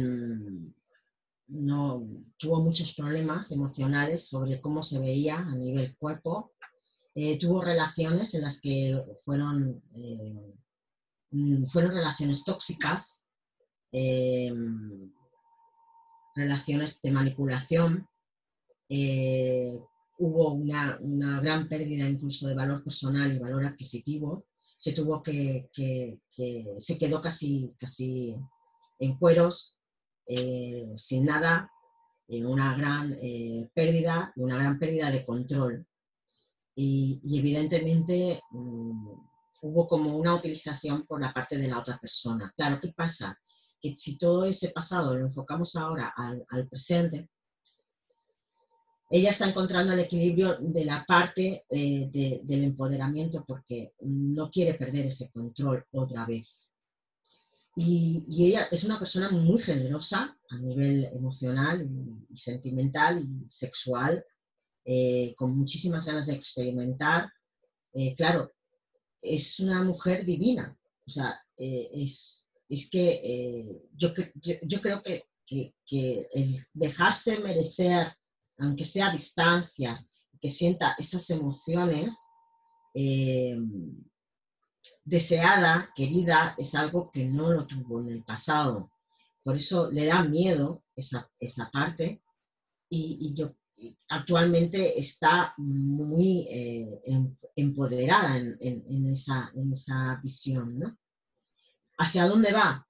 no, tuvo muchos problemas emocionales sobre cómo se veía a nivel cuerpo. Eh, tuvo relaciones en las que fueron, eh, fueron relaciones tóxicas, eh, relaciones de manipulación. Eh, hubo una, una gran pérdida incluso de valor personal y valor adquisitivo. Se tuvo que, que, que se quedó casi, casi en cueros, eh, sin nada, en una gran eh, pérdida, una gran pérdida de control. Y, y evidentemente um, hubo como una utilización por la parte de la otra persona. Claro, ¿qué pasa? Que si todo ese pasado lo enfocamos ahora al, al presente, ella está encontrando el equilibrio de la parte eh, de, del empoderamiento porque no quiere perder ese control otra vez. Y, y ella es una persona muy generosa a nivel emocional y, y sentimental y sexual, eh, con muchísimas ganas de experimentar. Eh, claro, es una mujer divina. O sea, eh, es, es que eh, yo, yo, yo creo que, que, que el dejarse merecer, aunque sea a distancia, que sienta esas emociones, eh, deseada, querida, es algo que no lo tuvo en el pasado. Por eso le da miedo esa, esa parte y, y yo actualmente está muy eh, empoderada en, en, en, esa, en esa visión, ¿no? ¿Hacia dónde va?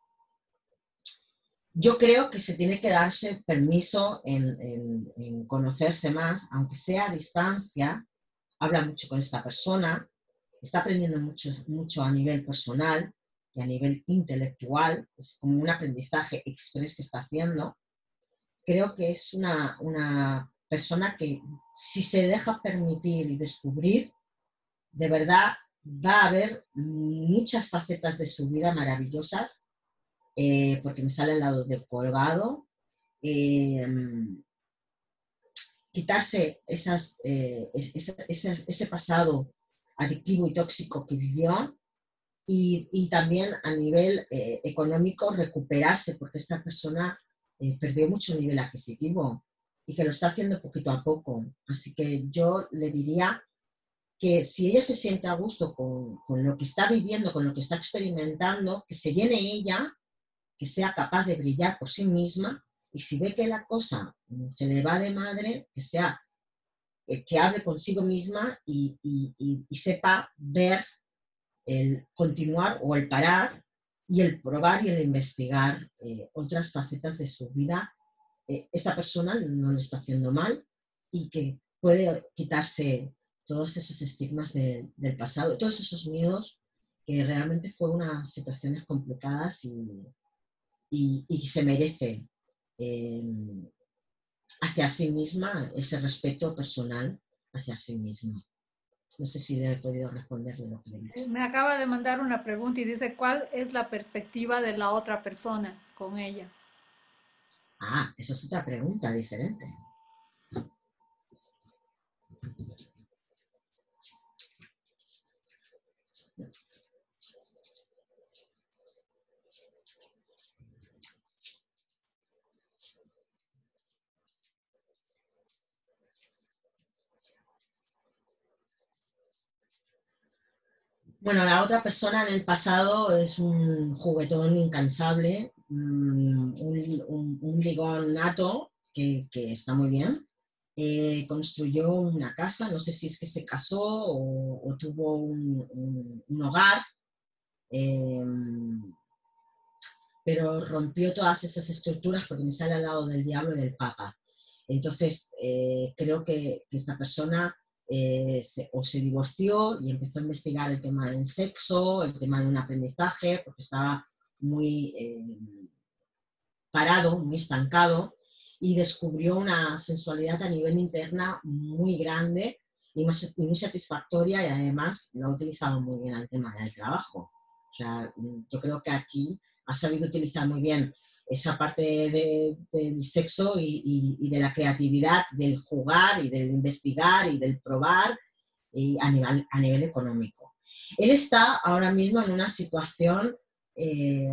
Yo creo que se tiene que darse permiso en, en, en conocerse más, aunque sea a distancia. Habla mucho con esta persona, está aprendiendo mucho, mucho a nivel personal y a nivel intelectual, es como un aprendizaje express que está haciendo. Creo que es una, una persona que, si se deja permitir y descubrir, de verdad va a haber muchas facetas de su vida maravillosas, eh, porque me sale al lado del colgado. Eh, quitarse esas, eh, ese, ese, ese pasado adictivo y tóxico que vivió y, y también a nivel eh, económico recuperarse, porque esta persona eh, perdió mucho nivel adquisitivo y que lo está haciendo poquito a poco. Así que yo le diría que si ella se siente a gusto con, con lo que está viviendo, con lo que está experimentando, que se llene ella, que sea capaz de brillar por sí misma, y si ve que la cosa se le va de madre, que sea que hable consigo misma y, y, y, y sepa ver el continuar o el parar y el probar y el investigar eh, otras facetas de su vida. Eh, esta persona no le está haciendo mal y que puede quitarse todos esos estigmas de, del pasado, todos esos miedos, que realmente fue unas situaciones complicadas y, y, y se merece eh, hacia sí misma ese respeto personal hacia sí misma. No sé si le he podido responder de lo que le he dicho. Me acaba de mandar una pregunta y dice, ¿cuál es la perspectiva de la otra persona con ella? Ah, eso es otra pregunta diferente. Bueno, la otra persona en el pasado es un juguetón incansable, un, un, un ligón nato que, que está muy bien. Eh, construyó una casa, no sé si es que se casó o, o tuvo un, un, un hogar, eh, pero rompió todas esas estructuras porque me sale al lado del diablo y del papa. Entonces, eh, creo que, que esta persona Eh, se, o se divorció y empezó a investigar el tema del sexo, el tema de un aprendizaje, porque estaba muy eh, parado, muy estancado, y descubrió una sensualidad a nivel interna muy grande y muy, muy satisfactoria, y además lo ha utilizado muy bien al tema del trabajo. O sea, yo creo que aquí ha sabido utilizar muy bien esa parte de, del sexo y, y, y de la creatividad, del jugar y del investigar y del probar y a, nivel, a nivel económico. Él está ahora mismo en una situación eh,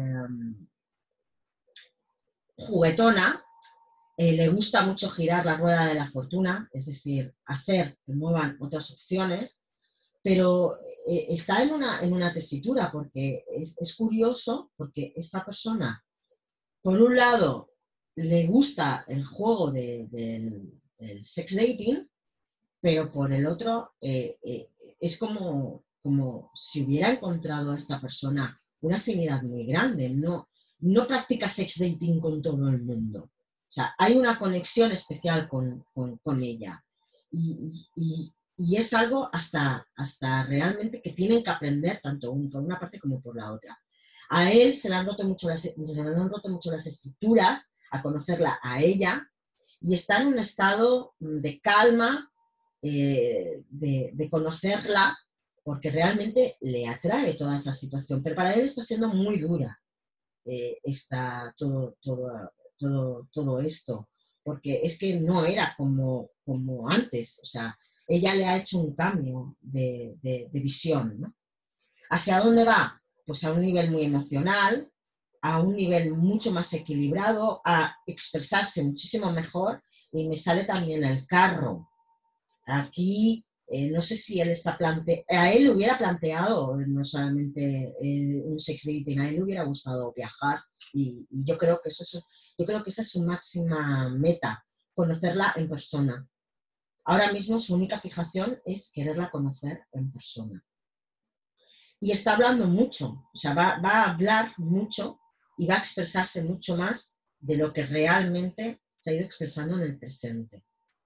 juguetona, eh, le gusta mucho girar la rueda de la fortuna, es decir, hacer que muevan otras opciones, pero eh, está en una, en una tesitura, porque es, es curioso, porque esta persona, por un lado, le gusta el juego de, de, del sex dating, pero por el otro, eh, eh, es como, como si hubiera encontrado a esta persona una afinidad muy grande. No, no practica sex dating con todo el mundo. O sea, hay una conexión especial con, con, con ella. Y, y, y es algo hasta, hasta realmente que tienen que aprender tanto un, por una parte como por la otra. A él se le han roto mucho las, se le han roto mucho las estructuras, a conocerla a ella, y está en un estado de calma, eh, de, de conocerla, porque realmente le atrae toda esa situación. Pero para él está siendo muy dura eh, está todo, todo, todo, todo esto, porque es que no era como, como antes. O sea, ella le ha hecho un cambio de, de, de visión, ¿no? ¿Hacia dónde va? Pues a un nivel muy emocional, a un nivel mucho más equilibrado, a expresarse muchísimo mejor, y me sale también el carro. Aquí, eh, no sé si él está planteando, a él le hubiera planteado no solamente eh, un sex dating, a él le hubiera gustado viajar, y, y yo creo que eso es, yo creo que esa es su máxima meta, conocerla en persona. Ahora mismo su única fijación es quererla conocer en persona. Y está hablando mucho, o sea, va, va a hablar mucho y va a expresarse mucho más de lo que realmente se ha ido expresando en el presente.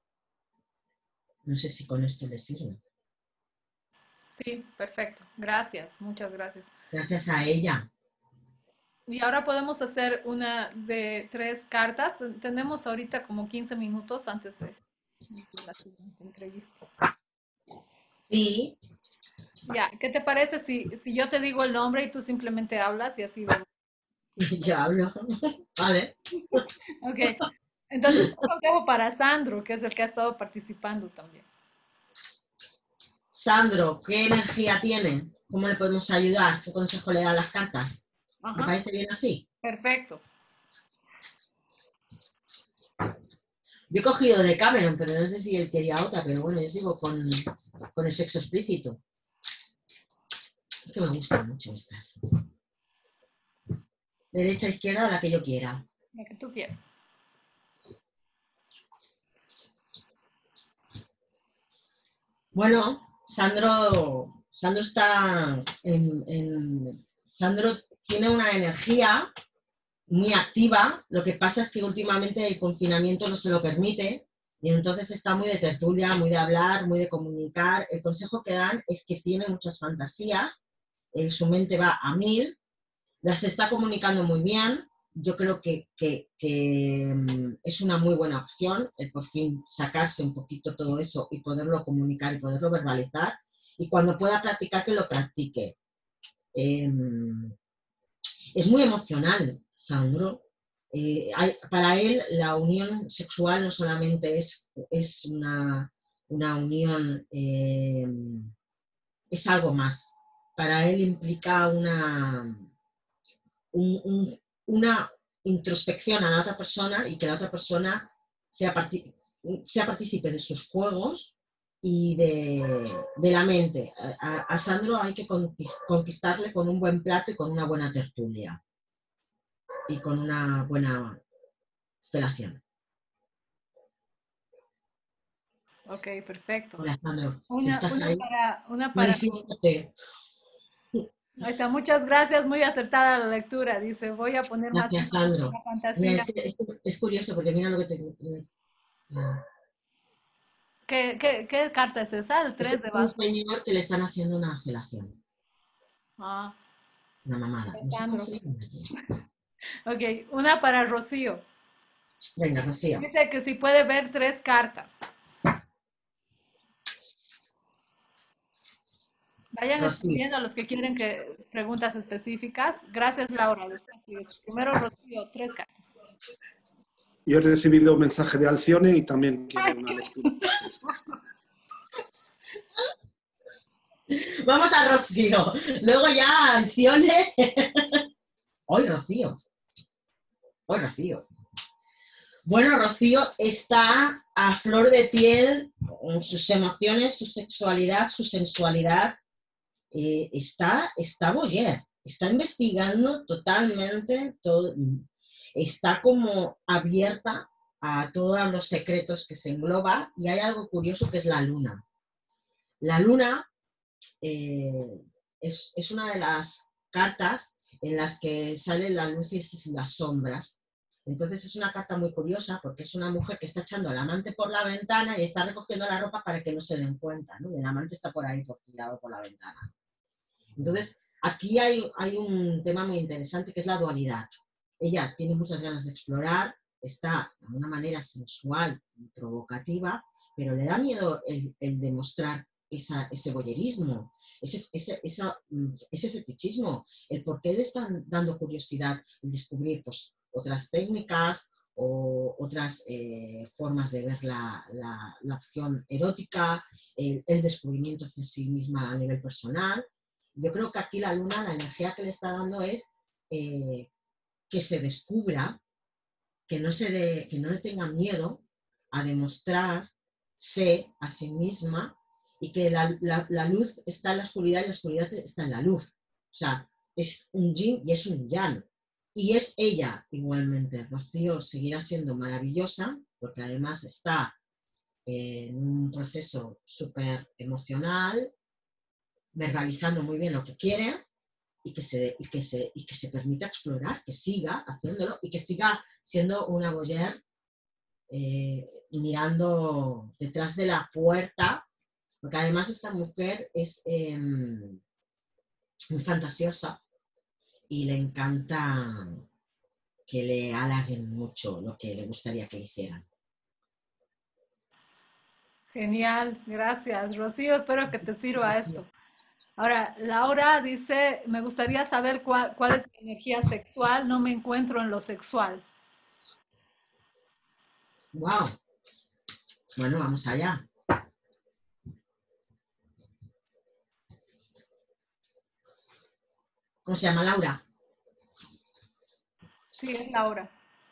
No sé si con esto le sirve. Sí, perfecto. Gracias, muchas gracias. Gracias a ella. Y ahora podemos hacer una de tres cartas. Tenemos ahorita como quince minutos antes de la siguiente entrevista. Sí. Ya, ¿qué te parece si, si yo te digo el nombre y tú simplemente hablas y así vemos? Yo hablo. Vale. Ok. Entonces, un consejo para Sandro, que es el que ha estado participando también. Sandro, ¿qué energía tiene? ¿Cómo le podemos ayudar? ¿Qué consejo le dan las cartas? Ajá. ¿Me parece bien así? Perfecto. Yo he cogido de Cameron, pero no sé si él quería otra, pero bueno, yo sigo con, con el sexo explícito. Es que me gustan mucho estas. Derecha, izquierda, la que yo quiera. La que tú quieras. Bueno, Sandro, Sandro está en, en... Sandro tiene una energía muy activa. Lo que pasa es que últimamente el confinamiento no se lo permite, y entonces está muy de tertulia, muy de hablar, muy de comunicar. El consejo que dan es que tiene muchas fantasías, eh, su mente va a mil, las está comunicando muy bien. Yo creo que, que, que um, es una muy buena opción el por fin sacarse un poquito todo eso y poderlo comunicar y poderlo verbalizar, y cuando pueda practicar, que lo practique. Eh, es muy emocional, Sandro. Eh, hay, para él la unión sexual no solamente es, es una, una unión, eh, es algo más. Para él implica una, un, un, una introspección a la otra persona, y que la otra persona sea, parti sea partícipe de sus juegos y de, de la mente. A, a Sandro hay que conquistarle con un buen plato y con una buena tertulia. Y con una buena felación. Ok, perfecto. Hola, Sandro. Una, Si estás una ahí, para, una para... manifiéstate. Ahí está, muchas gracias, muy acertada la lectura. Dice, voy a poner más Gracias, Sandro. la fantasía. Mira, es, es, es curioso, porque mira lo que te... ¿Qué, qué, qué carta es esa? El tres de Es un bastos. señor que le están haciendo una felación. Ah, Una mamada. No sé cómo Sandro. se llama aquí. Ok, una para Rocío. Venga, Rocío. Dice que si puede ver tres cartas. Vayan Rocío. escribiendo a los que quieren que preguntas específicas. Gracias, Laura. Después, primero, Rocío, tres cartas. Yo he recibido un mensaje de Alcione y también quiere una lectura. Vamos a Rocío. Luego ya Alcione. Hoy Rocío. Hoy Rocío. Bueno, Rocío está a flor de piel, sus emociones, su sexualidad, su sensualidad. Eh, está, está voyeur, está investigando totalmente, todo, está como abierta a todos los secretos que se engloba, y hay algo curioso que es la luna. La luna eh, es, es una de las cartas en las que sale la luz y las sombras. Entonces es una carta muy curiosa porque es una mujer que está echando al amante por la ventana y está recogiendo la ropa para que no se den cuenta, ¿no? Y el amante está por ahí, por tirado por la ventana. Entonces, aquí hay, hay un tema muy interesante que es la dualidad. Ella tiene muchas ganas de explorar, está de una manera sensual y provocativa, pero le da miedo el, el demostrar esa, ese voyerismo, ese, ese, esa, ese fetichismo, el por qué le están dando curiosidad el descubrir pues, otras técnicas o otras eh, formas de ver la, la, la opción erótica, el, el descubrimiento hacia sí misma a nivel personal. Yo creo que aquí la luna, la energía que le está dando es eh, que se descubra, que no, se de, que no le tenga miedo a demostrarse a sí misma, y que la, la, la luz está en la oscuridad y la oscuridad está en la luz. O sea, es un yin y es un yang. Y es ella igualmente. Rocío seguirá siendo maravillosa, porque además está en un proceso súper emocional, verbalizando muy bien lo que quiere, y que, se, y, que se, y que se permita explorar, que siga haciéndolo y que siga siendo una voyeur eh, mirando detrás de la puerta, porque además esta mujer es eh, muy fantasiosa y le encanta que le halaguen mucho lo que le gustaría que le hicieran. Genial, gracias, Rocío. Espero que te sirva esto. Ahora, Laura dice, me gustaría saber cuál, cuál es mi energía sexual, no me encuentro en lo sexual. ¡Wow! Bueno, vamos allá. ¿Cómo se llama, Laura? Sí, es Laura.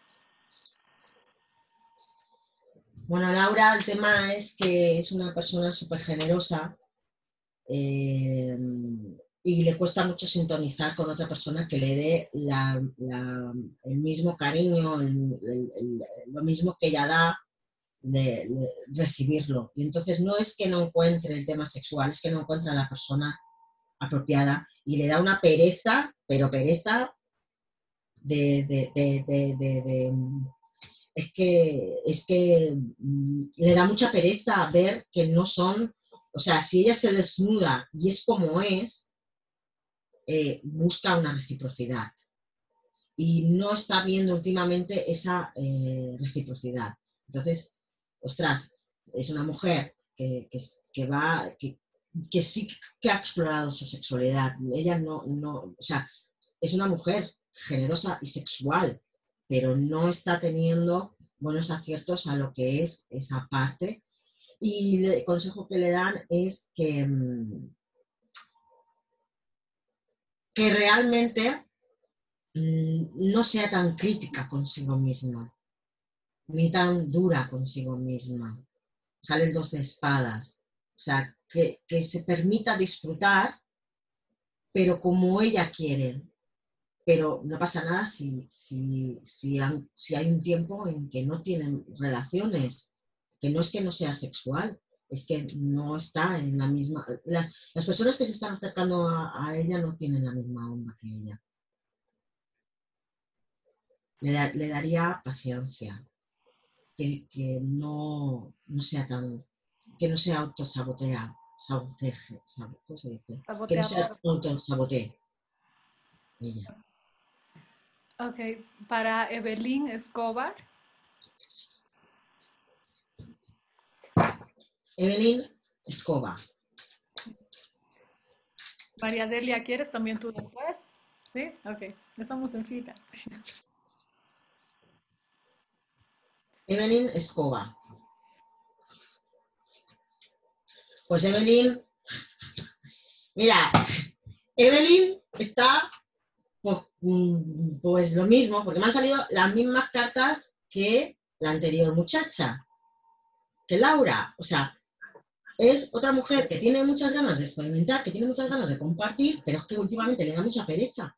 Bueno, Laura, el tema es que es una persona súper generosa, eh, y le cuesta mucho sintonizar con otra persona que le dé la, la, el mismo cariño, el, el, el, lo mismo que ella da, de, de recibirlo. Y entonces no es que no encuentre el tema sexual, es que no encuentra a la persona apropiada y le da una pereza, pero pereza de... de, de, de, de, de es que, es que mmm, le da mucha pereza ver que no son, o sea, si ella se desnuda y es como es, eh, busca una reciprocidad. Y no está viendo últimamente esa eh, reciprocidad. Entonces, ostras, es una mujer que, que, que va, que, que sí que ha explorado su sexualidad. Ella no, no, o sea, es una mujer generosa y sexual, pero no está teniendo buenos aciertos a lo que es esa parte. Y el consejo que le dan es que, que realmente no sea tan crítica consigo misma, ni tan dura consigo misma. Sale el dos de espadas. O sea, que, que se permita disfrutar, pero como ella quiere. Pero no pasa nada si, si, si, han, si hay un tiempo en que no tienen relaciones, que no es que no sea sexual, es que no está en la misma... Las, las personas que se están acercando a, a ella no tienen la misma onda que ella. Le, da, le daría paciencia, que, que no, no sea tan... que no se autosabotea, saboteje, ¿cómo se dice? Saboteador. Que no se autosabotee ella. Ok, para Evelyn Escobar. Evelyn Escoba. María Delia, ¿quieres también tú después? ¿Sí? Ok, estamos en fila. Evelyn Escoba. Pues Evelyn, mira, Evelyn está pues, pues lo mismo, porque me han salido las mismas cartas que la anterior muchacha, que Laura. O sea, es otra mujer que tiene muchas ganas de experimentar, que tiene muchas ganas de compartir, pero es que últimamente le da mucha pereza.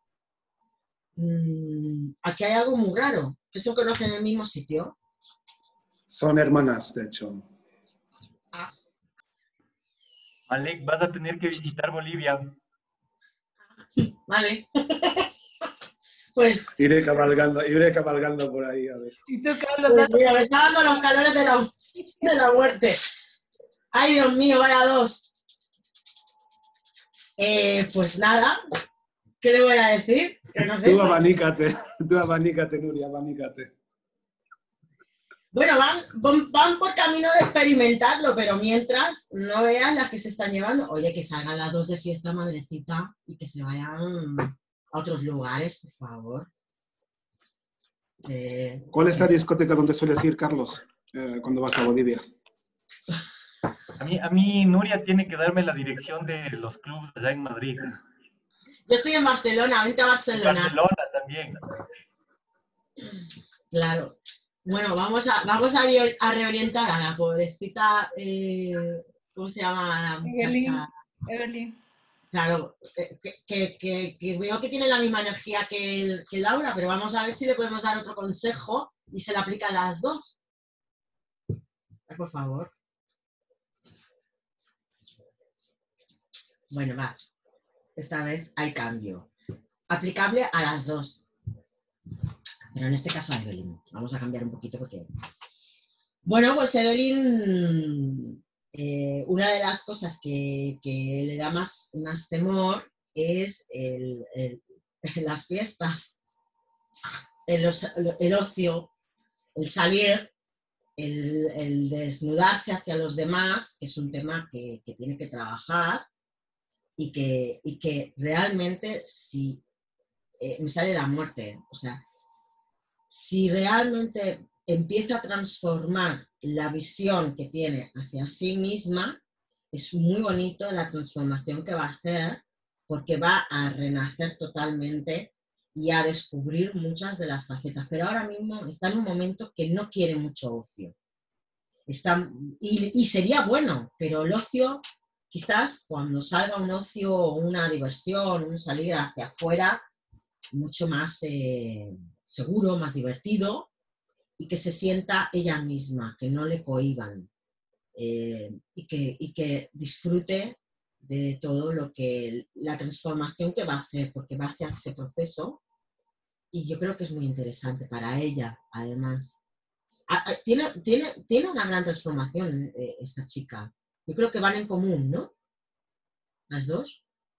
Mm, aquí hay algo muy raro, que se conocen en el mismo sitio. Son hermanas, de hecho. Ah. Malek, vas a tener que visitar Bolivia. Vale. Pues iré cabalgando, iré cabalgando por ahí, a ver. ¿Y tú, Carlos? Pues mira, me está dando los calores de la, de la muerte. Ay, Dios mío, vaya dos. Eh, pues nada, ¿qué le voy a decir? Que no sé. Tú abanícate, tú abanícate, Nuria, abanícate. Bueno, van, van, van por camino de experimentarlo, pero mientras no veas las que se están llevando. Oye, que salgan las dos de fiesta, madrecita, y que se vayan a otros lugares, por favor. Eh, ¿Cuál es la discoteca donde sueles ir, Carlos, eh, cuando vas a Bolivia? A mí, a mí, Nuria tiene que darme la dirección de los clubes allá en Madrid. Yo estoy en Barcelona, vente a Barcelona. En Barcelona también. Claro. Bueno, vamos a, vamos a, a reorientar a la pobrecita, eh, ¿cómo se llama la muchacha? Evelyn. Evelyn. Claro, que, que, que, que veo que tiene la misma energía que, el, que Laura, pero vamos a ver si le podemos dar otro consejo y se le aplica a las dos. Ay, por favor. Bueno, va. Esta vez hay cambio. Aplicable a las dos. Pero en este caso a Evelyn. Vamos a cambiar un poquito porque... Bueno, pues Evelyn, eh, una de las cosas que, que le da más, más temor es el, el, las fiestas, el, el ocio, el salir, el, el desnudarse hacia los demás, que es un tema que, que tiene que trabajar y que, y que realmente si eh, me sale la muerte, o sea, si realmente empieza a transformar la visión que tiene hacia sí misma, es muy bonito la transformación que va a hacer, porque va a renacer totalmente y a descubrir muchas de las facetas. Pero ahora mismo está en un momento que no quiere mucho ocio. Está, y, y sería bueno, pero el ocio, quizás cuando salga un ocio o una diversión, un salir hacia afuera, mucho más eh, seguro, más divertido, y que se sienta ella misma, que no le cohíban, eh, y, que, y que disfrute de todo lo que, la transformación que va a hacer, porque va hacia ese proceso, y yo creo que es muy interesante para ella, además. Tiene, tiene, tiene una gran transformación eh, esta chica. Yo creo que van en común, ¿no? Las dos.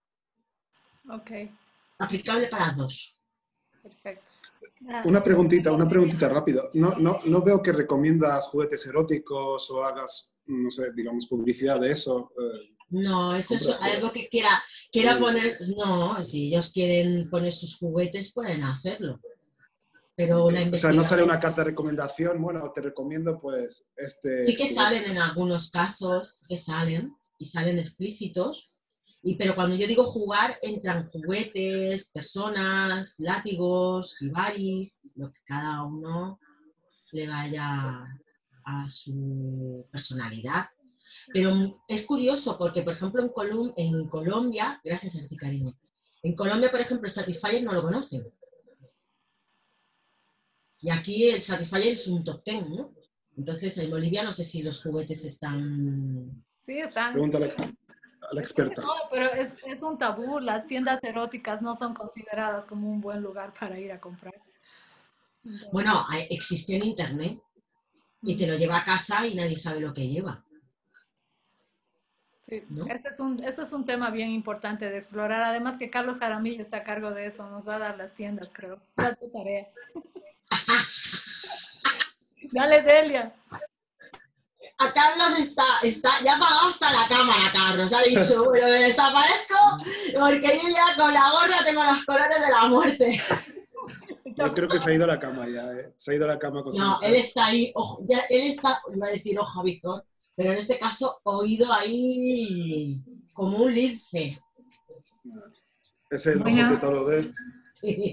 Ok. Aplicable para las dos. Perfecto. Una preguntita, una preguntita rápido. No, no, no veo que recomiendas juguetes eróticos o hagas, no sé, digamos, publicidad de eso. Eh, no, es eso, algo que quiera, quiera poner, no, si ellos quieren poner sus juguetes, pueden hacerlo. Pero una o sea, no sale una carta de recomendación, bueno, te recomiendo pues este... Sí que salen en algunos casos, que salen, y salen explícitos, y, pero cuando yo digo jugar, entran juguetes, personas, látigos, ibaris, lo que cada uno le vaya a su personalidad. Pero es curioso porque, por ejemplo, en, Colum en Colombia, gracias a ti, cariño, en Colombia, por ejemplo, el Satisfyer no lo conocen. Y aquí el Satisfyer es un top ten, ¿no? Entonces, en Bolivia no sé si los juguetes están... Sí, están. Pregúntale a la experta. No, pero es, es un tabú. Las tiendas eróticas no son consideradas como un buen lugar para ir a comprar. Entonces, bueno, existe en internet y te lo lleva a casa y nadie sabe lo que lleva. Sí, ¿no? ese es, un, ese es un tema bien importante de explorar. Además que Carlos Jaramillo está a cargo de eso. Nos va a dar las tiendas, creo. Es tu tarea. Dale, Delia. a Carlos está, está, ya ha apagado hasta la cámara, Carlos. Ha dicho, bueno, me desaparezco porque yo ya con la gorra tengo los colores de la muerte. Yo creo que se ha ido a la cama ya, ¿eh? Se ha ido a la cama con su No, mujer. él está ahí, ojo, ya, él está, iba a decir ojo, Víctor, pero en este caso oído ahí como un lince. Es el Bueno. ojo que todo lo ve. Sí.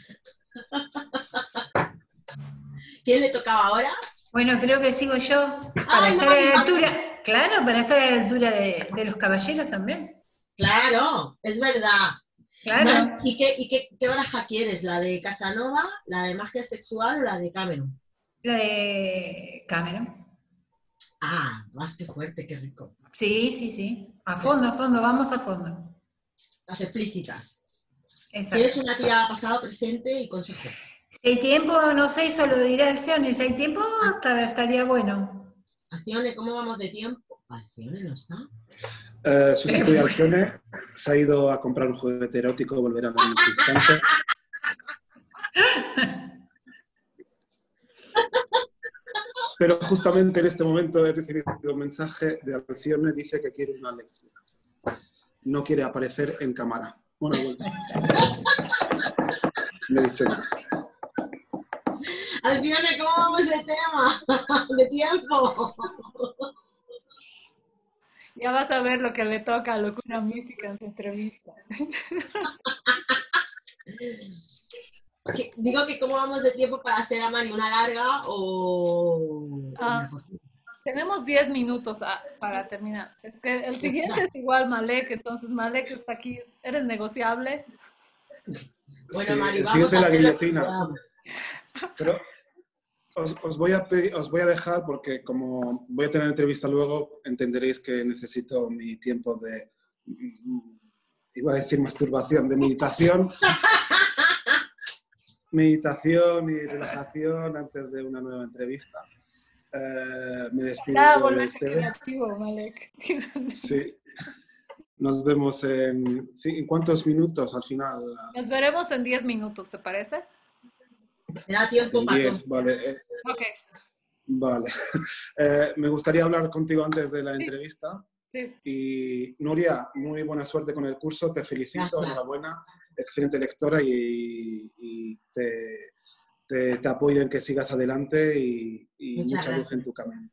¿Quién le tocaba ahora? Bueno, creo que sigo yo, para Ay, estar no, a la no. altura, claro, para estar a la altura de, de los caballeros también. Claro, es verdad. Claro. ¿Y, qué, y qué, qué baraja quieres? ¿La de Casanova, la de magia sexual o la de Cameron? La de Cameron. Ah, más que fuerte, qué rico. Sí, sí, sí. A fondo, a fondo, vamos a fondo. Las explícitas. Exacto. Tienes una tirada pasado, presente y consejo. Si hay tiempo, no sé, solo diré acciones. Si hay tiempo, hasta estaría bueno. Acciones, ¿cómo vamos de tiempo? Acciones no está. Eh, Susi de Alcione se ha ido a comprar un juguete erótico, volverá en un instante. Pero justamente en este momento he recibido un mensaje de Alcione, dice que quiere una lectura. No quiere aparecer en cámara. Bueno, bueno. No he dicho nada. Alcione, ¿cómo vamos de tema? De tiempo. Ya vas a ver lo que le toca a Locura Mística en su entrevista. Que- Digo que cómo vamos de tiempo para hacer a Mari una larga o Ah. una cortita. Tenemos diez minutos a- para terminar. Es que el siguiente es igual Malek, entonces Malek está aquí. ¿Eres negociable? Bueno, Sí, Mari, el vamos siguiente a la hacer lo que guillotina. podamos. Pero os, os voy a pedir- os voy a dejar porque como voy a tener entrevista luego, entenderéis que necesito mi tiempo de, iba a decir masturbación, de meditación. Meditación y relajación antes de una nueva entrevista. Eh, me despido Ya, de volvete ustedes. creativo, Malek. Sí. Nos vemos en, ¿en cuántos minutos al final? Nos veremos en diez minutos, ¿te parece? Me da tiempo En para diez, todo. vale. eh, Ok, Vale. Eh, me gustaría hablar contigo antes de la entrevista. sí. Y Nuria, muy buena suerte con el curso, te felicito, Gracias. enhorabuena, excelente lectora y, y te, te, te apoyo en que sigas adelante y, y Muchas mucha luz gracias. en tu camino.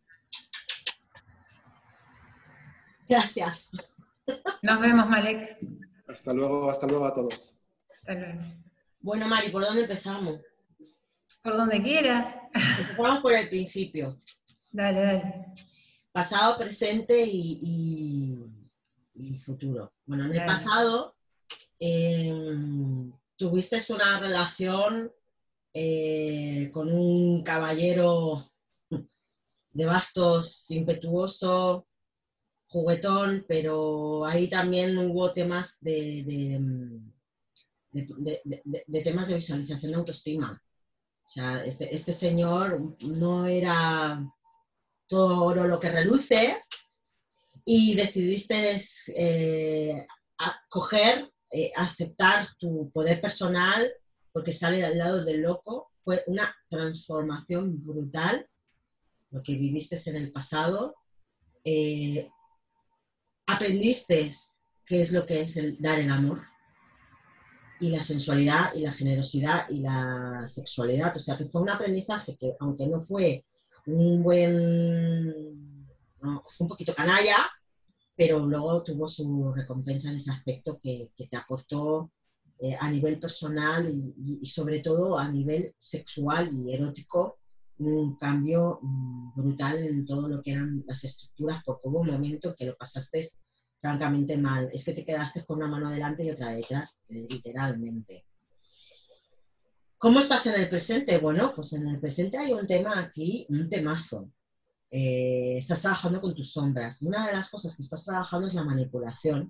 Gracias. Nos vemos, Malek. Hasta luego, hasta luego a todos. Hasta luego. Bueno, Mari, ¿por dónde empezamos? Por donde quieras. Empezamos por el principio. Dale, dale. Pasado, presente y, y- y futuro. Bueno, en el Dale. pasado eh, tuviste una relación eh, con un caballero de bastos impetuoso, juguetón, pero ahí también hubo temas de, de, de- de- de- de temas de visualización de autoestima. O sea, este, este señor no era todo oro lo que reluce y decidiste eh, a- coger, eh, aceptar tu poder personal porque sale al lado del loco. Fue una transformación brutal lo que viviste en el pasado. Eh, aprendiste qué es lo que es el dar el amor y la sensualidad y la generosidad y la sexualidad. O sea, que fue un aprendizaje que, aunque no fue un buen... no, fue un poquito canalla, pero luego tuvo su recompensa en ese aspecto que, que te aportó eh, a nivel personal y, y, y sobre todo a nivel sexual y erótico un cambio mm, brutal en todo lo que eran las estructuras, porque hubo un momento en que lo pasaste francamente mal. Es que te quedaste con una mano adelante y otra detrás, eh, literalmente. ¿Cómo estás en el presente? Bueno, pues en el presente hay un tema aquí, un temazo. Eh, estás trabajando con tus sombras. Una de las cosas que estás trabajando es la manipulación.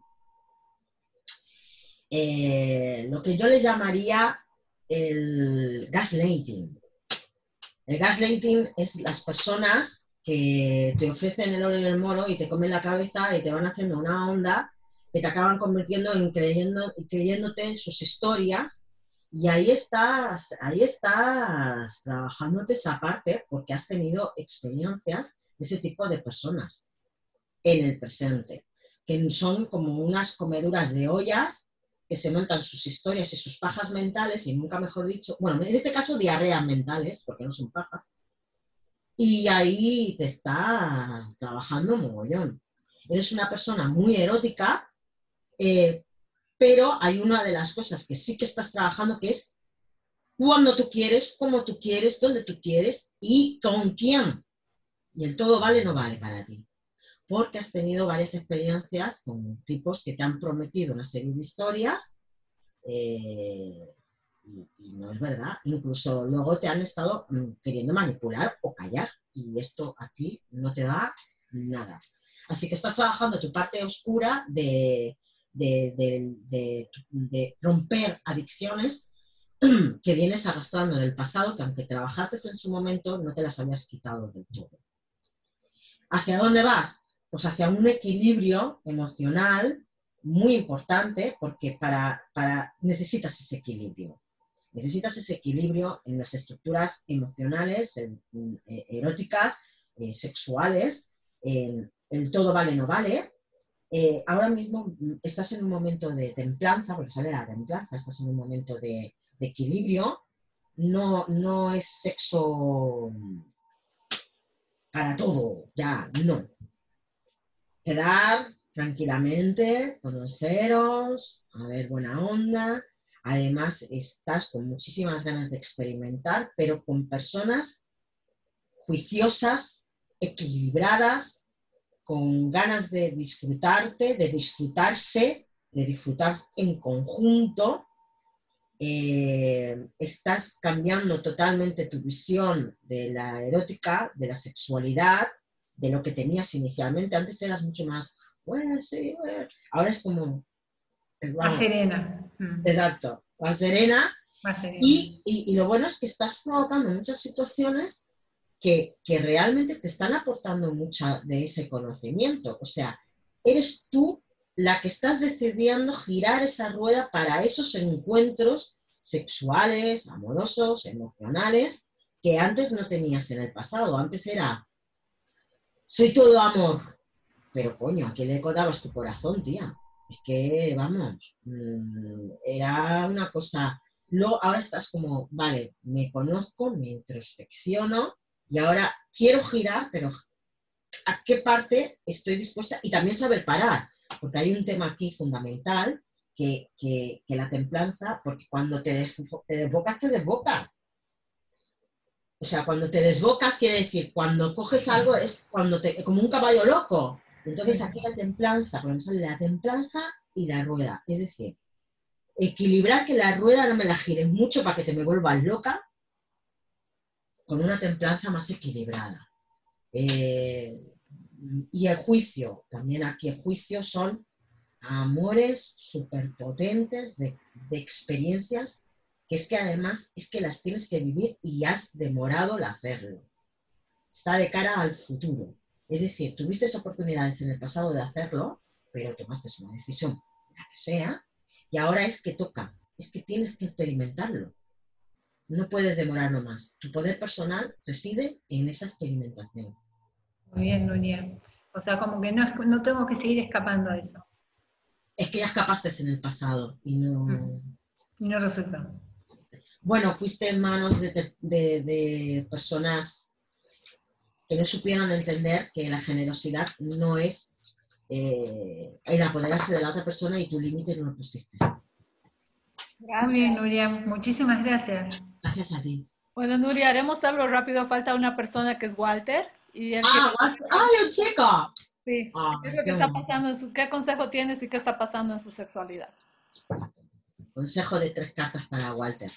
Eh, lo que yo le llamaría el gaslighting. El gaslighting es las personas que te ofrecen el oro y el moro y te comen la cabeza y te van haciendo una onda que te acaban convirtiendo en creyendo, creyéndote sus historias Y ahí estás, ahí estás trabajándote esa parte porque has tenido experiencias de ese tipo de personas en el presente, que son como unas comeduras de ollas que se montan sus historias y sus pajas mentales, y nunca mejor dicho, bueno, en este caso diarreas mentales, porque no son pajas, y ahí te estás trabajando mogollón. Eres una persona muy erótica, eh, pero hay una de las cosas que sí que estás trabajando, que es cuando tú quieres, cómo tú quieres, dónde tú quieres y con quién. Y el todo vale no vale para ti. Porque has tenido varias experiencias con tipos que te han prometido una serie de historias eh, y, y no es verdad. Incluso luego te han estado mm, queriendo manipular o callar. Y esto a ti no te va nada. Así que estás trabajando tu parte oscura de, de, de, de, de romper adicciones que vienes arrastrando del pasado, que aunque trabajaste en su momento, no te las habías quitado del todo. ¿Hacia dónde vas? Pues hacia un equilibrio emocional muy importante, porque para, para, necesitas ese equilibrio. Necesitas ese equilibrio en las estructuras emocionales, en, en, eróticas, eh, sexuales, en el todo vale no vale. Eh, ahora mismo estás en un momento de templanza, porque sale la templanza, estás en un momento de, de equilibrio, no, no es sexo para todo, ya, no. Quedar tranquilamente, conoceros, a ver buena onda. Además, estás con muchísimas ganas de experimentar, pero con personas juiciosas, equilibradas, con ganas de disfrutarte, de disfrutarse, de disfrutar en conjunto. Eh, estás cambiando totalmente tu visión de la erótica, de la sexualidad, de lo que tenías inicialmente. Antes eras mucho más, bueno, sí, bueno. Ahora es como... Vamos, más serena. Exacto, más serena. Más serena. Y, y, y lo bueno es que estás provocando muchas situaciones que, que realmente te están aportando mucha de ese conocimiento. O sea, eres tú la que estás decidiendo girar esa rueda para esos encuentros sexuales, amorosos, emocionales, que antes no tenías en el pasado. Antes era, soy todo amor. Pero coño, ¿a qué le dabas tu corazón, tía? Es que, vamos, mmm, era una cosa... Luego, ahora estás como, vale, me conozco, me introspecciono y ahora quiero girar, pero ¿a qué parte estoy dispuesta? Y también saber parar, porque hay un tema aquí fundamental, que, que, que la templanza, porque cuando te, des, te desbocas, te desbocas. O sea, cuando te desbocas quiere decir, cuando coges algo es cuando te, como un caballo loco. Entonces aquí la templanza, porque me sale la templanza y la rueda. Es decir, equilibrar que la rueda no me la gires mucho para que te me vuelvas loca, con una templanza más equilibrada. Eh, y el juicio, también aquí el juicio son amores superpotentes de, de experiencias que es que además es que las tienes que vivir y has demorado el hacerlo. Está de cara al futuro. Es decir, tuviste oportunidades en el pasado de hacerlo, pero tomaste una decisión, la que sea, y ahora es que toca, es que tienes que experimentarlo. No puedes demorarlo más. Tu poder personal reside en esa experimentación. Muy bien, Nuria. O sea, como que no, no tengo que seguir escapando a eso. Es que ya escapaste en el pasado y no... Mm. Y no resultó. Bueno, fuiste en manos de, de, de personas que no supieron entender que la generosidad no es eh, el apoderarse de la otra persona y tu límite no lo pusiste. Gracias. Muy bien, Nuria. Muchísimas gracias. Gracias a ti. Bueno, Nuria, haremos algo rápido. Falta una persona que es Walter. Y él ¡Ah, que... Walter! ¡Ay, un chico! Sí. Ah, ¿Qué es lo que está pasando en su... ¿Qué consejo tienes y qué está pasando en su sexualidad? Consejo de tres cartas para Walter.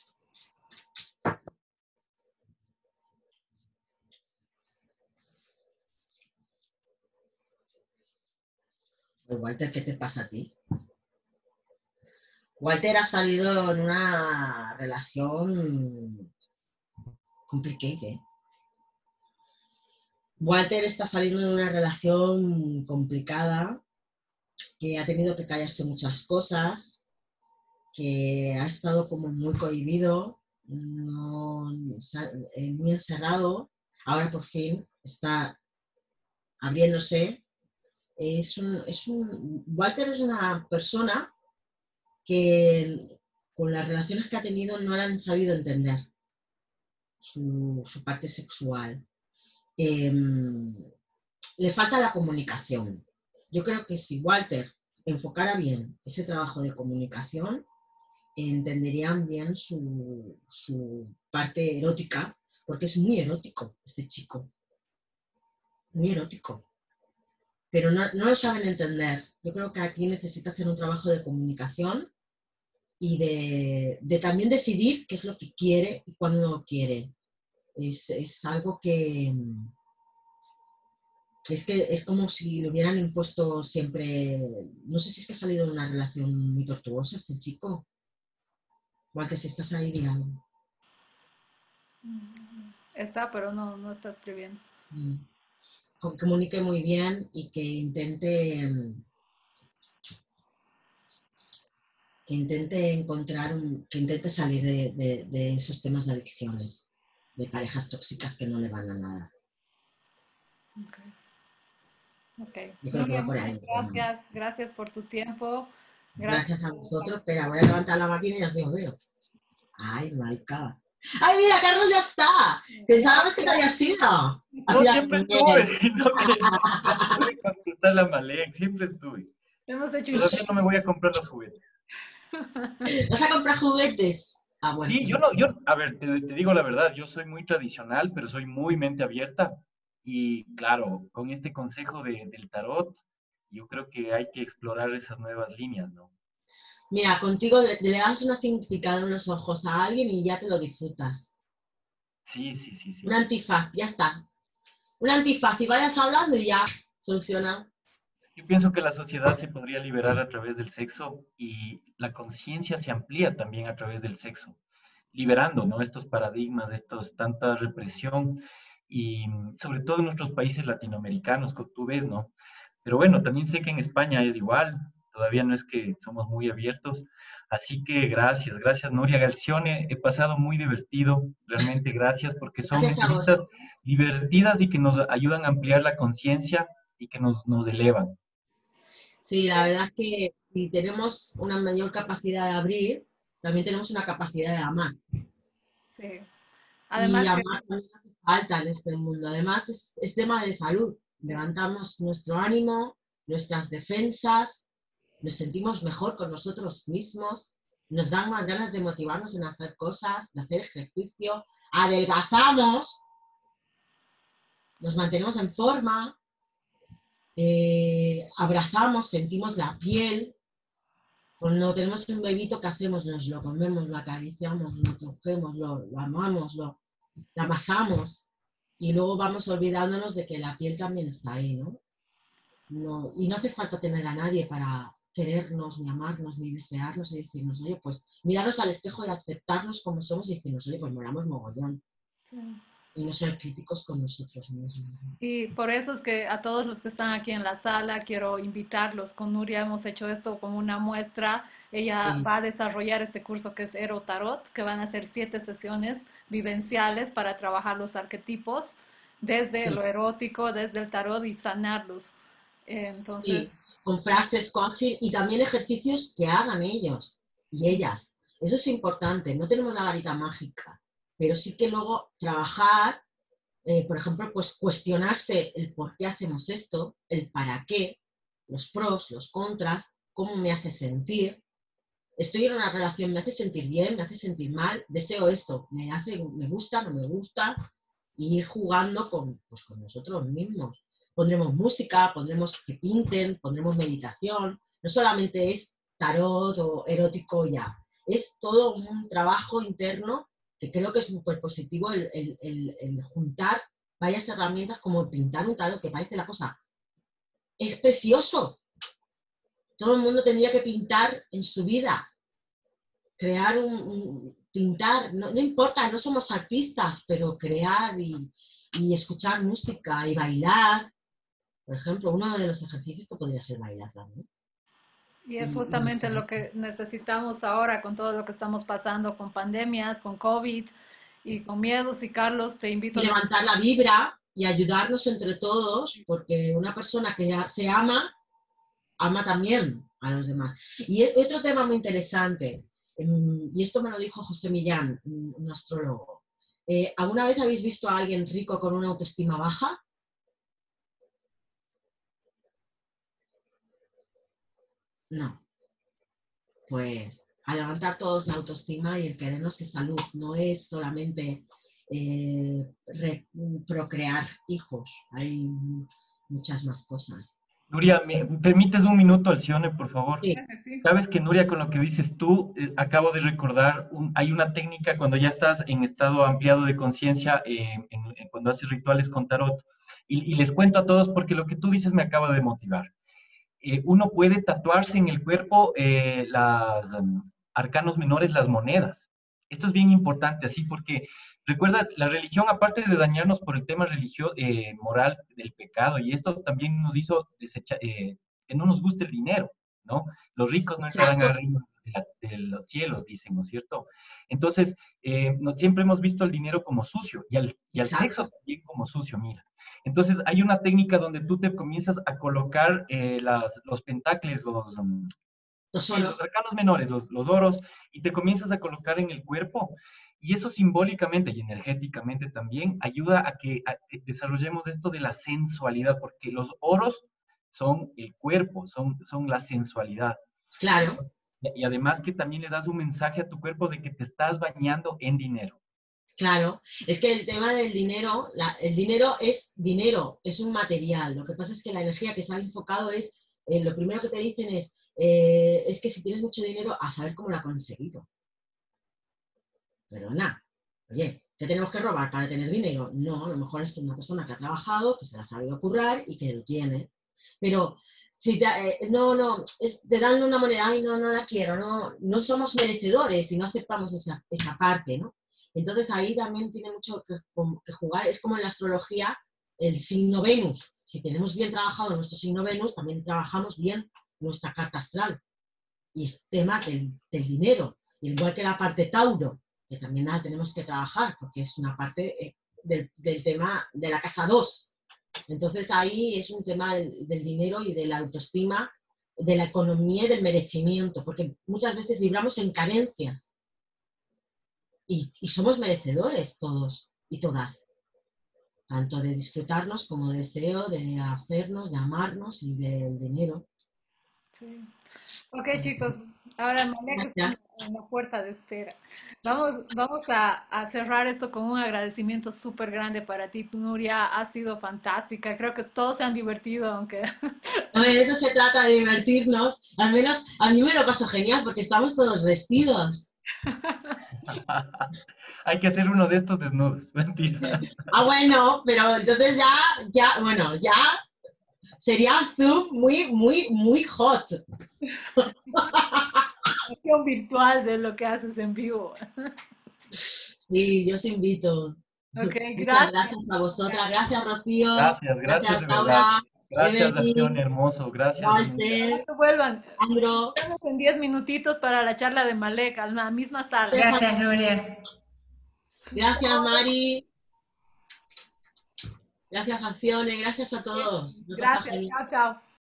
Walter, ¿qué te pasa a ti? Walter ha salido en una relación complicada. Walter está saliendo en una relación complicada, que ha tenido que callarse muchas cosas, que ha estado como muy cohibido, no, eh, muy encerrado, ahora por fin está abriéndose. Es un, es un, Walter es una persona que con las relaciones que ha tenido no le han sabido entender su, su parte sexual. Eh, le falta la comunicación. Yo creo que si Walter enfocara bien ese trabajo de comunicación, entenderían bien su, su parte erótica, porque es muy erótico este chico, muy erótico. Pero no, no lo saben entender. Yo creo que aquí necesita hacer un trabajo de comunicación y de, de también decidir qué es lo que quiere y cuándo no lo quiere. Es, es algo que, que es que es como si le hubieran impuesto siempre. No sé si es que ha salido de una relación muy tortuosa este chico. Walter, si estás ahí, di algo. Está, pero no, no está escribiendo. Mm. Comunique muy bien y que intente que intente encontrar un, que intente salir de, de, de esos temas de adicciones, de parejas tóxicas que no le van a nada. Okay. Okay. Yo creo que va por ahí. Gracias, gracias por tu tiempo. Gracias, gracias a vosotros. Espera, voy a levantar la máquina y así os veo. Ay, marica. ¡Ay, mira, Carlos ya está! Pensábamos que te había sido. No, siempre estuve, sino que no pude consultar la Malek, siempre estuve. Hemos hecho Todavía no me voy a comprar los juguetes. ¿Vas a comprar juguetes? Ah, bueno, sí, pues, yo no, yo, a ver, te, te digo la verdad, yo soy muy tradicional, pero soy muy mente abierta. Y claro, con este consejo de, del tarot, yo creo que hay que explorar esas nuevas líneas, ¿no? Mira, contigo le, le das una cintica en los ojos a alguien y ya te lo disfrutas. Sí, sí, sí, sí. Un antifaz, ya está. Un antifaz y vayas hablando y ya soluciona. Yo pienso que la sociedad se podría liberar a través del sexo y la conciencia se amplía también a través del sexo, liberando, ¿no?, estos paradigmas, estos, tanta represión y sobre todo en nuestros países latinoamericanos, que tú ves, ¿no? Pero bueno, también sé que en España es igual, todavía no es que somos muy abiertos, así que gracias, gracias Nuria Galcione, he pasado muy divertido, realmente gracias, porque son entrevistas divertidas y que nos ayudan a ampliar la conciencia y que nos, nos elevan. Sí, la verdad es que si tenemos una mayor capacidad de abrir, también tenemos una capacidad de amar. Sí. Además y que... amar también hace falta en este mundo. Además, es, es tema de salud. Levantamos nuestro ánimo, nuestras defensas, nos sentimos mejor con nosotros mismos, nos dan más ganas de motivarnos en hacer cosas, de hacer ejercicio, adelgazamos, nos mantenemos en forma, eh, abrazamos, sentimos la piel. Cuando tenemos un bebito, ¿qué hacemos? Nos lo comemos, lo acariciamos, lo tocamos, lo, lo amamos, lo, lo amasamos. Y luego vamos olvidándonos de que la piel también está ahí, ¿no? No, y no hace falta tener a nadie para querernos, ni amarnos, ni desearnos, y decirnos, oye, pues mirarnos al espejo y aceptarnos como somos y decirnos, oye, pues moramos mogollón. Sí. Y no ser críticos con nosotros mismos. Y por eso es que a todos los que están aquí en la sala quiero invitarlos. Con Nuria hemos hecho esto como una muestra. Ella sí. va a desarrollar este curso que es Ero Tarot, que van a ser siete sesiones vivenciales para trabajar los arquetipos desde sí. lo erótico, desde el tarot y sanarlos. Entonces, sí. Con frases, coaching y también ejercicios que hagan ellos y ellas. Eso es importante. No tenemos la varita mágica, pero sí que luego trabajar, eh, por ejemplo, pues cuestionarse el por qué hacemos esto, el para qué, los pros, los contras, cómo me hace sentir. Estoy en una relación, me hace sentir bien, me hace sentir mal, deseo esto, me, hace, me gusta, no me gusta, y ir jugando con, pues, con nosotros mismos. Pondremos música, pondremos que pinten, pondremos meditación, no solamente es tarot o erótico ya, es todo un trabajo interno que creo que es súper positivo el, el, el, el juntar varias herramientas como pintar un tarot, que parece la cosa, es precioso. Todo el mundo tendría que pintar en su vida, crear un, un pintar, no, no importa, no somos artistas, pero crear y, y escuchar música y bailar. Por ejemplo, uno de los ejercicios que podría ser bailar también. Y es Y- y justamente nos- lo que necesitamos ahora con todo lo que estamos pasando, con pandemias, con COVID y con miedos. Y Carlos, te invito y a que levantar la vibra y ayudarnos entre todos, porque una persona que ya se ama, ama también a los demás. Y e- otro tema muy interesante, em, y esto me lo dijo José Millán, un un astrólogo. Eh, ¿alguna vez habéis visto a alguien rico con una autoestima baja? No. Pues a levantar todos la autoestima y el querernos, que salud no es solamente eh, re- procrear hijos, hay muchas más cosas. Nuria, ¿me permites un minuto, Alcione, por favor? Sí, sí. Sabes que, Nuria, con lo que dices tú, eh, acabo de recordar, un- hay una técnica cuando ya estás en estado ampliado de conciencia, eh, en- en- cuando haces rituales con tarot, y, y les cuento a todos porque lo que tú dices me acaba de motivar. Eh, uno puede tatuarse en el cuerpo eh, las um, arcanos menores, las monedas. Esto es bien importante, así porque, recuerda, la religión, aparte de dañarnos por el tema religioso, eh, moral del pecado, y esto también nos hizo desecha- eh, que no nos guste el dinero, ¿no? Los ricos no entrarán al exacto, reino de, la- de los cielos, dicen, ¿no es cierto? Entonces, eh, no, siempre hemos visto el dinero como sucio, y al, y al sexo exacto. también como sucio, mira. Entonces, hay una técnica donde tú te comienzas a colocar eh, las, los pentacles, los, um, Los sí, los oros, arcanos menores, los, los oros, y te comienzas a colocar en el cuerpo. Y eso simbólicamente y energéticamente también ayuda a que, a que desarrollemos esto de la sensualidad, porque los oros son el cuerpo, son, son la sensualidad. claro. Y además que también le das un mensaje a tu cuerpo de que te estás bañando en dinero. Claro, es que el tema del dinero, la- el dinero es dinero, es un material. Lo que pasa es que la energía que se ha enfocado es, eh, lo primero que te dicen es, eh, es que si tienes mucho dinero, a saber cómo lo ha conseguido. Perdona, oye, ¿qué tenemos que robar para tener dinero? No, a lo mejor es una persona que ha trabajado, que se la ha sabido currar y que lo tiene. Pero si te, eh, no, no, es, te dan una moneda, ay, no, no la quiero, no, no somos merecedores y no aceptamos esa, esa parte, ¿no? Entonces ahí también tiene mucho que, que jugar, es como en la astrología el signo Venus. Si tenemos bien trabajado nuestro signo Venus, también trabajamos bien nuestra carta astral. Y es tema del, del dinero, igual que la parte Tauro, que también la tenemos que trabajar, porque es una parte eh, del, del tema de la casa dos. Entonces ahí es un tema del, del dinero y de la autoestima, de la economía y del merecimiento, porque muchas veces vibramos en carencias y, y somos merecedores todos y todas, tanto de disfrutarnos como de deseo de hacernos, de amarnos y del dinero. Sí. Ok, chicos, ahora Malek está en Gracias. en la puerta de espera. Vamos, vamos a, a cerrar esto con un agradecimiento súper grande para ti, Nuria. Ha sido fantástica. Creo que todos se han divertido, aunque No, de eso se trata, de divertirnos. Al menos a mí me lo paso genial porque estamos todos vestidos. Hay que hacer uno de estos desnudos, mentira. Ah, bueno, pero entonces ya, ya, bueno, ya sería un Zoom muy, muy, muy hot. acción virtual de lo que haces en vivo. Sí, yo os invito. Ok, Muchas gracias. gracias a vosotras. Gracias, Rocío. Gracias, gracias Gracias, de verdad. Laura. Gracias, Acción, Evelyn, hermoso. Gracias, Nuria. Walter, Cuando vuelvan, Sandro. estamos en diez minutitos para la charla de Malek, a la misma sala. Gracias, Nuria. Gracias, Mari. Gracias, Acciones. Gracias a todos. Me pasa Gracias, genial. chao, chao.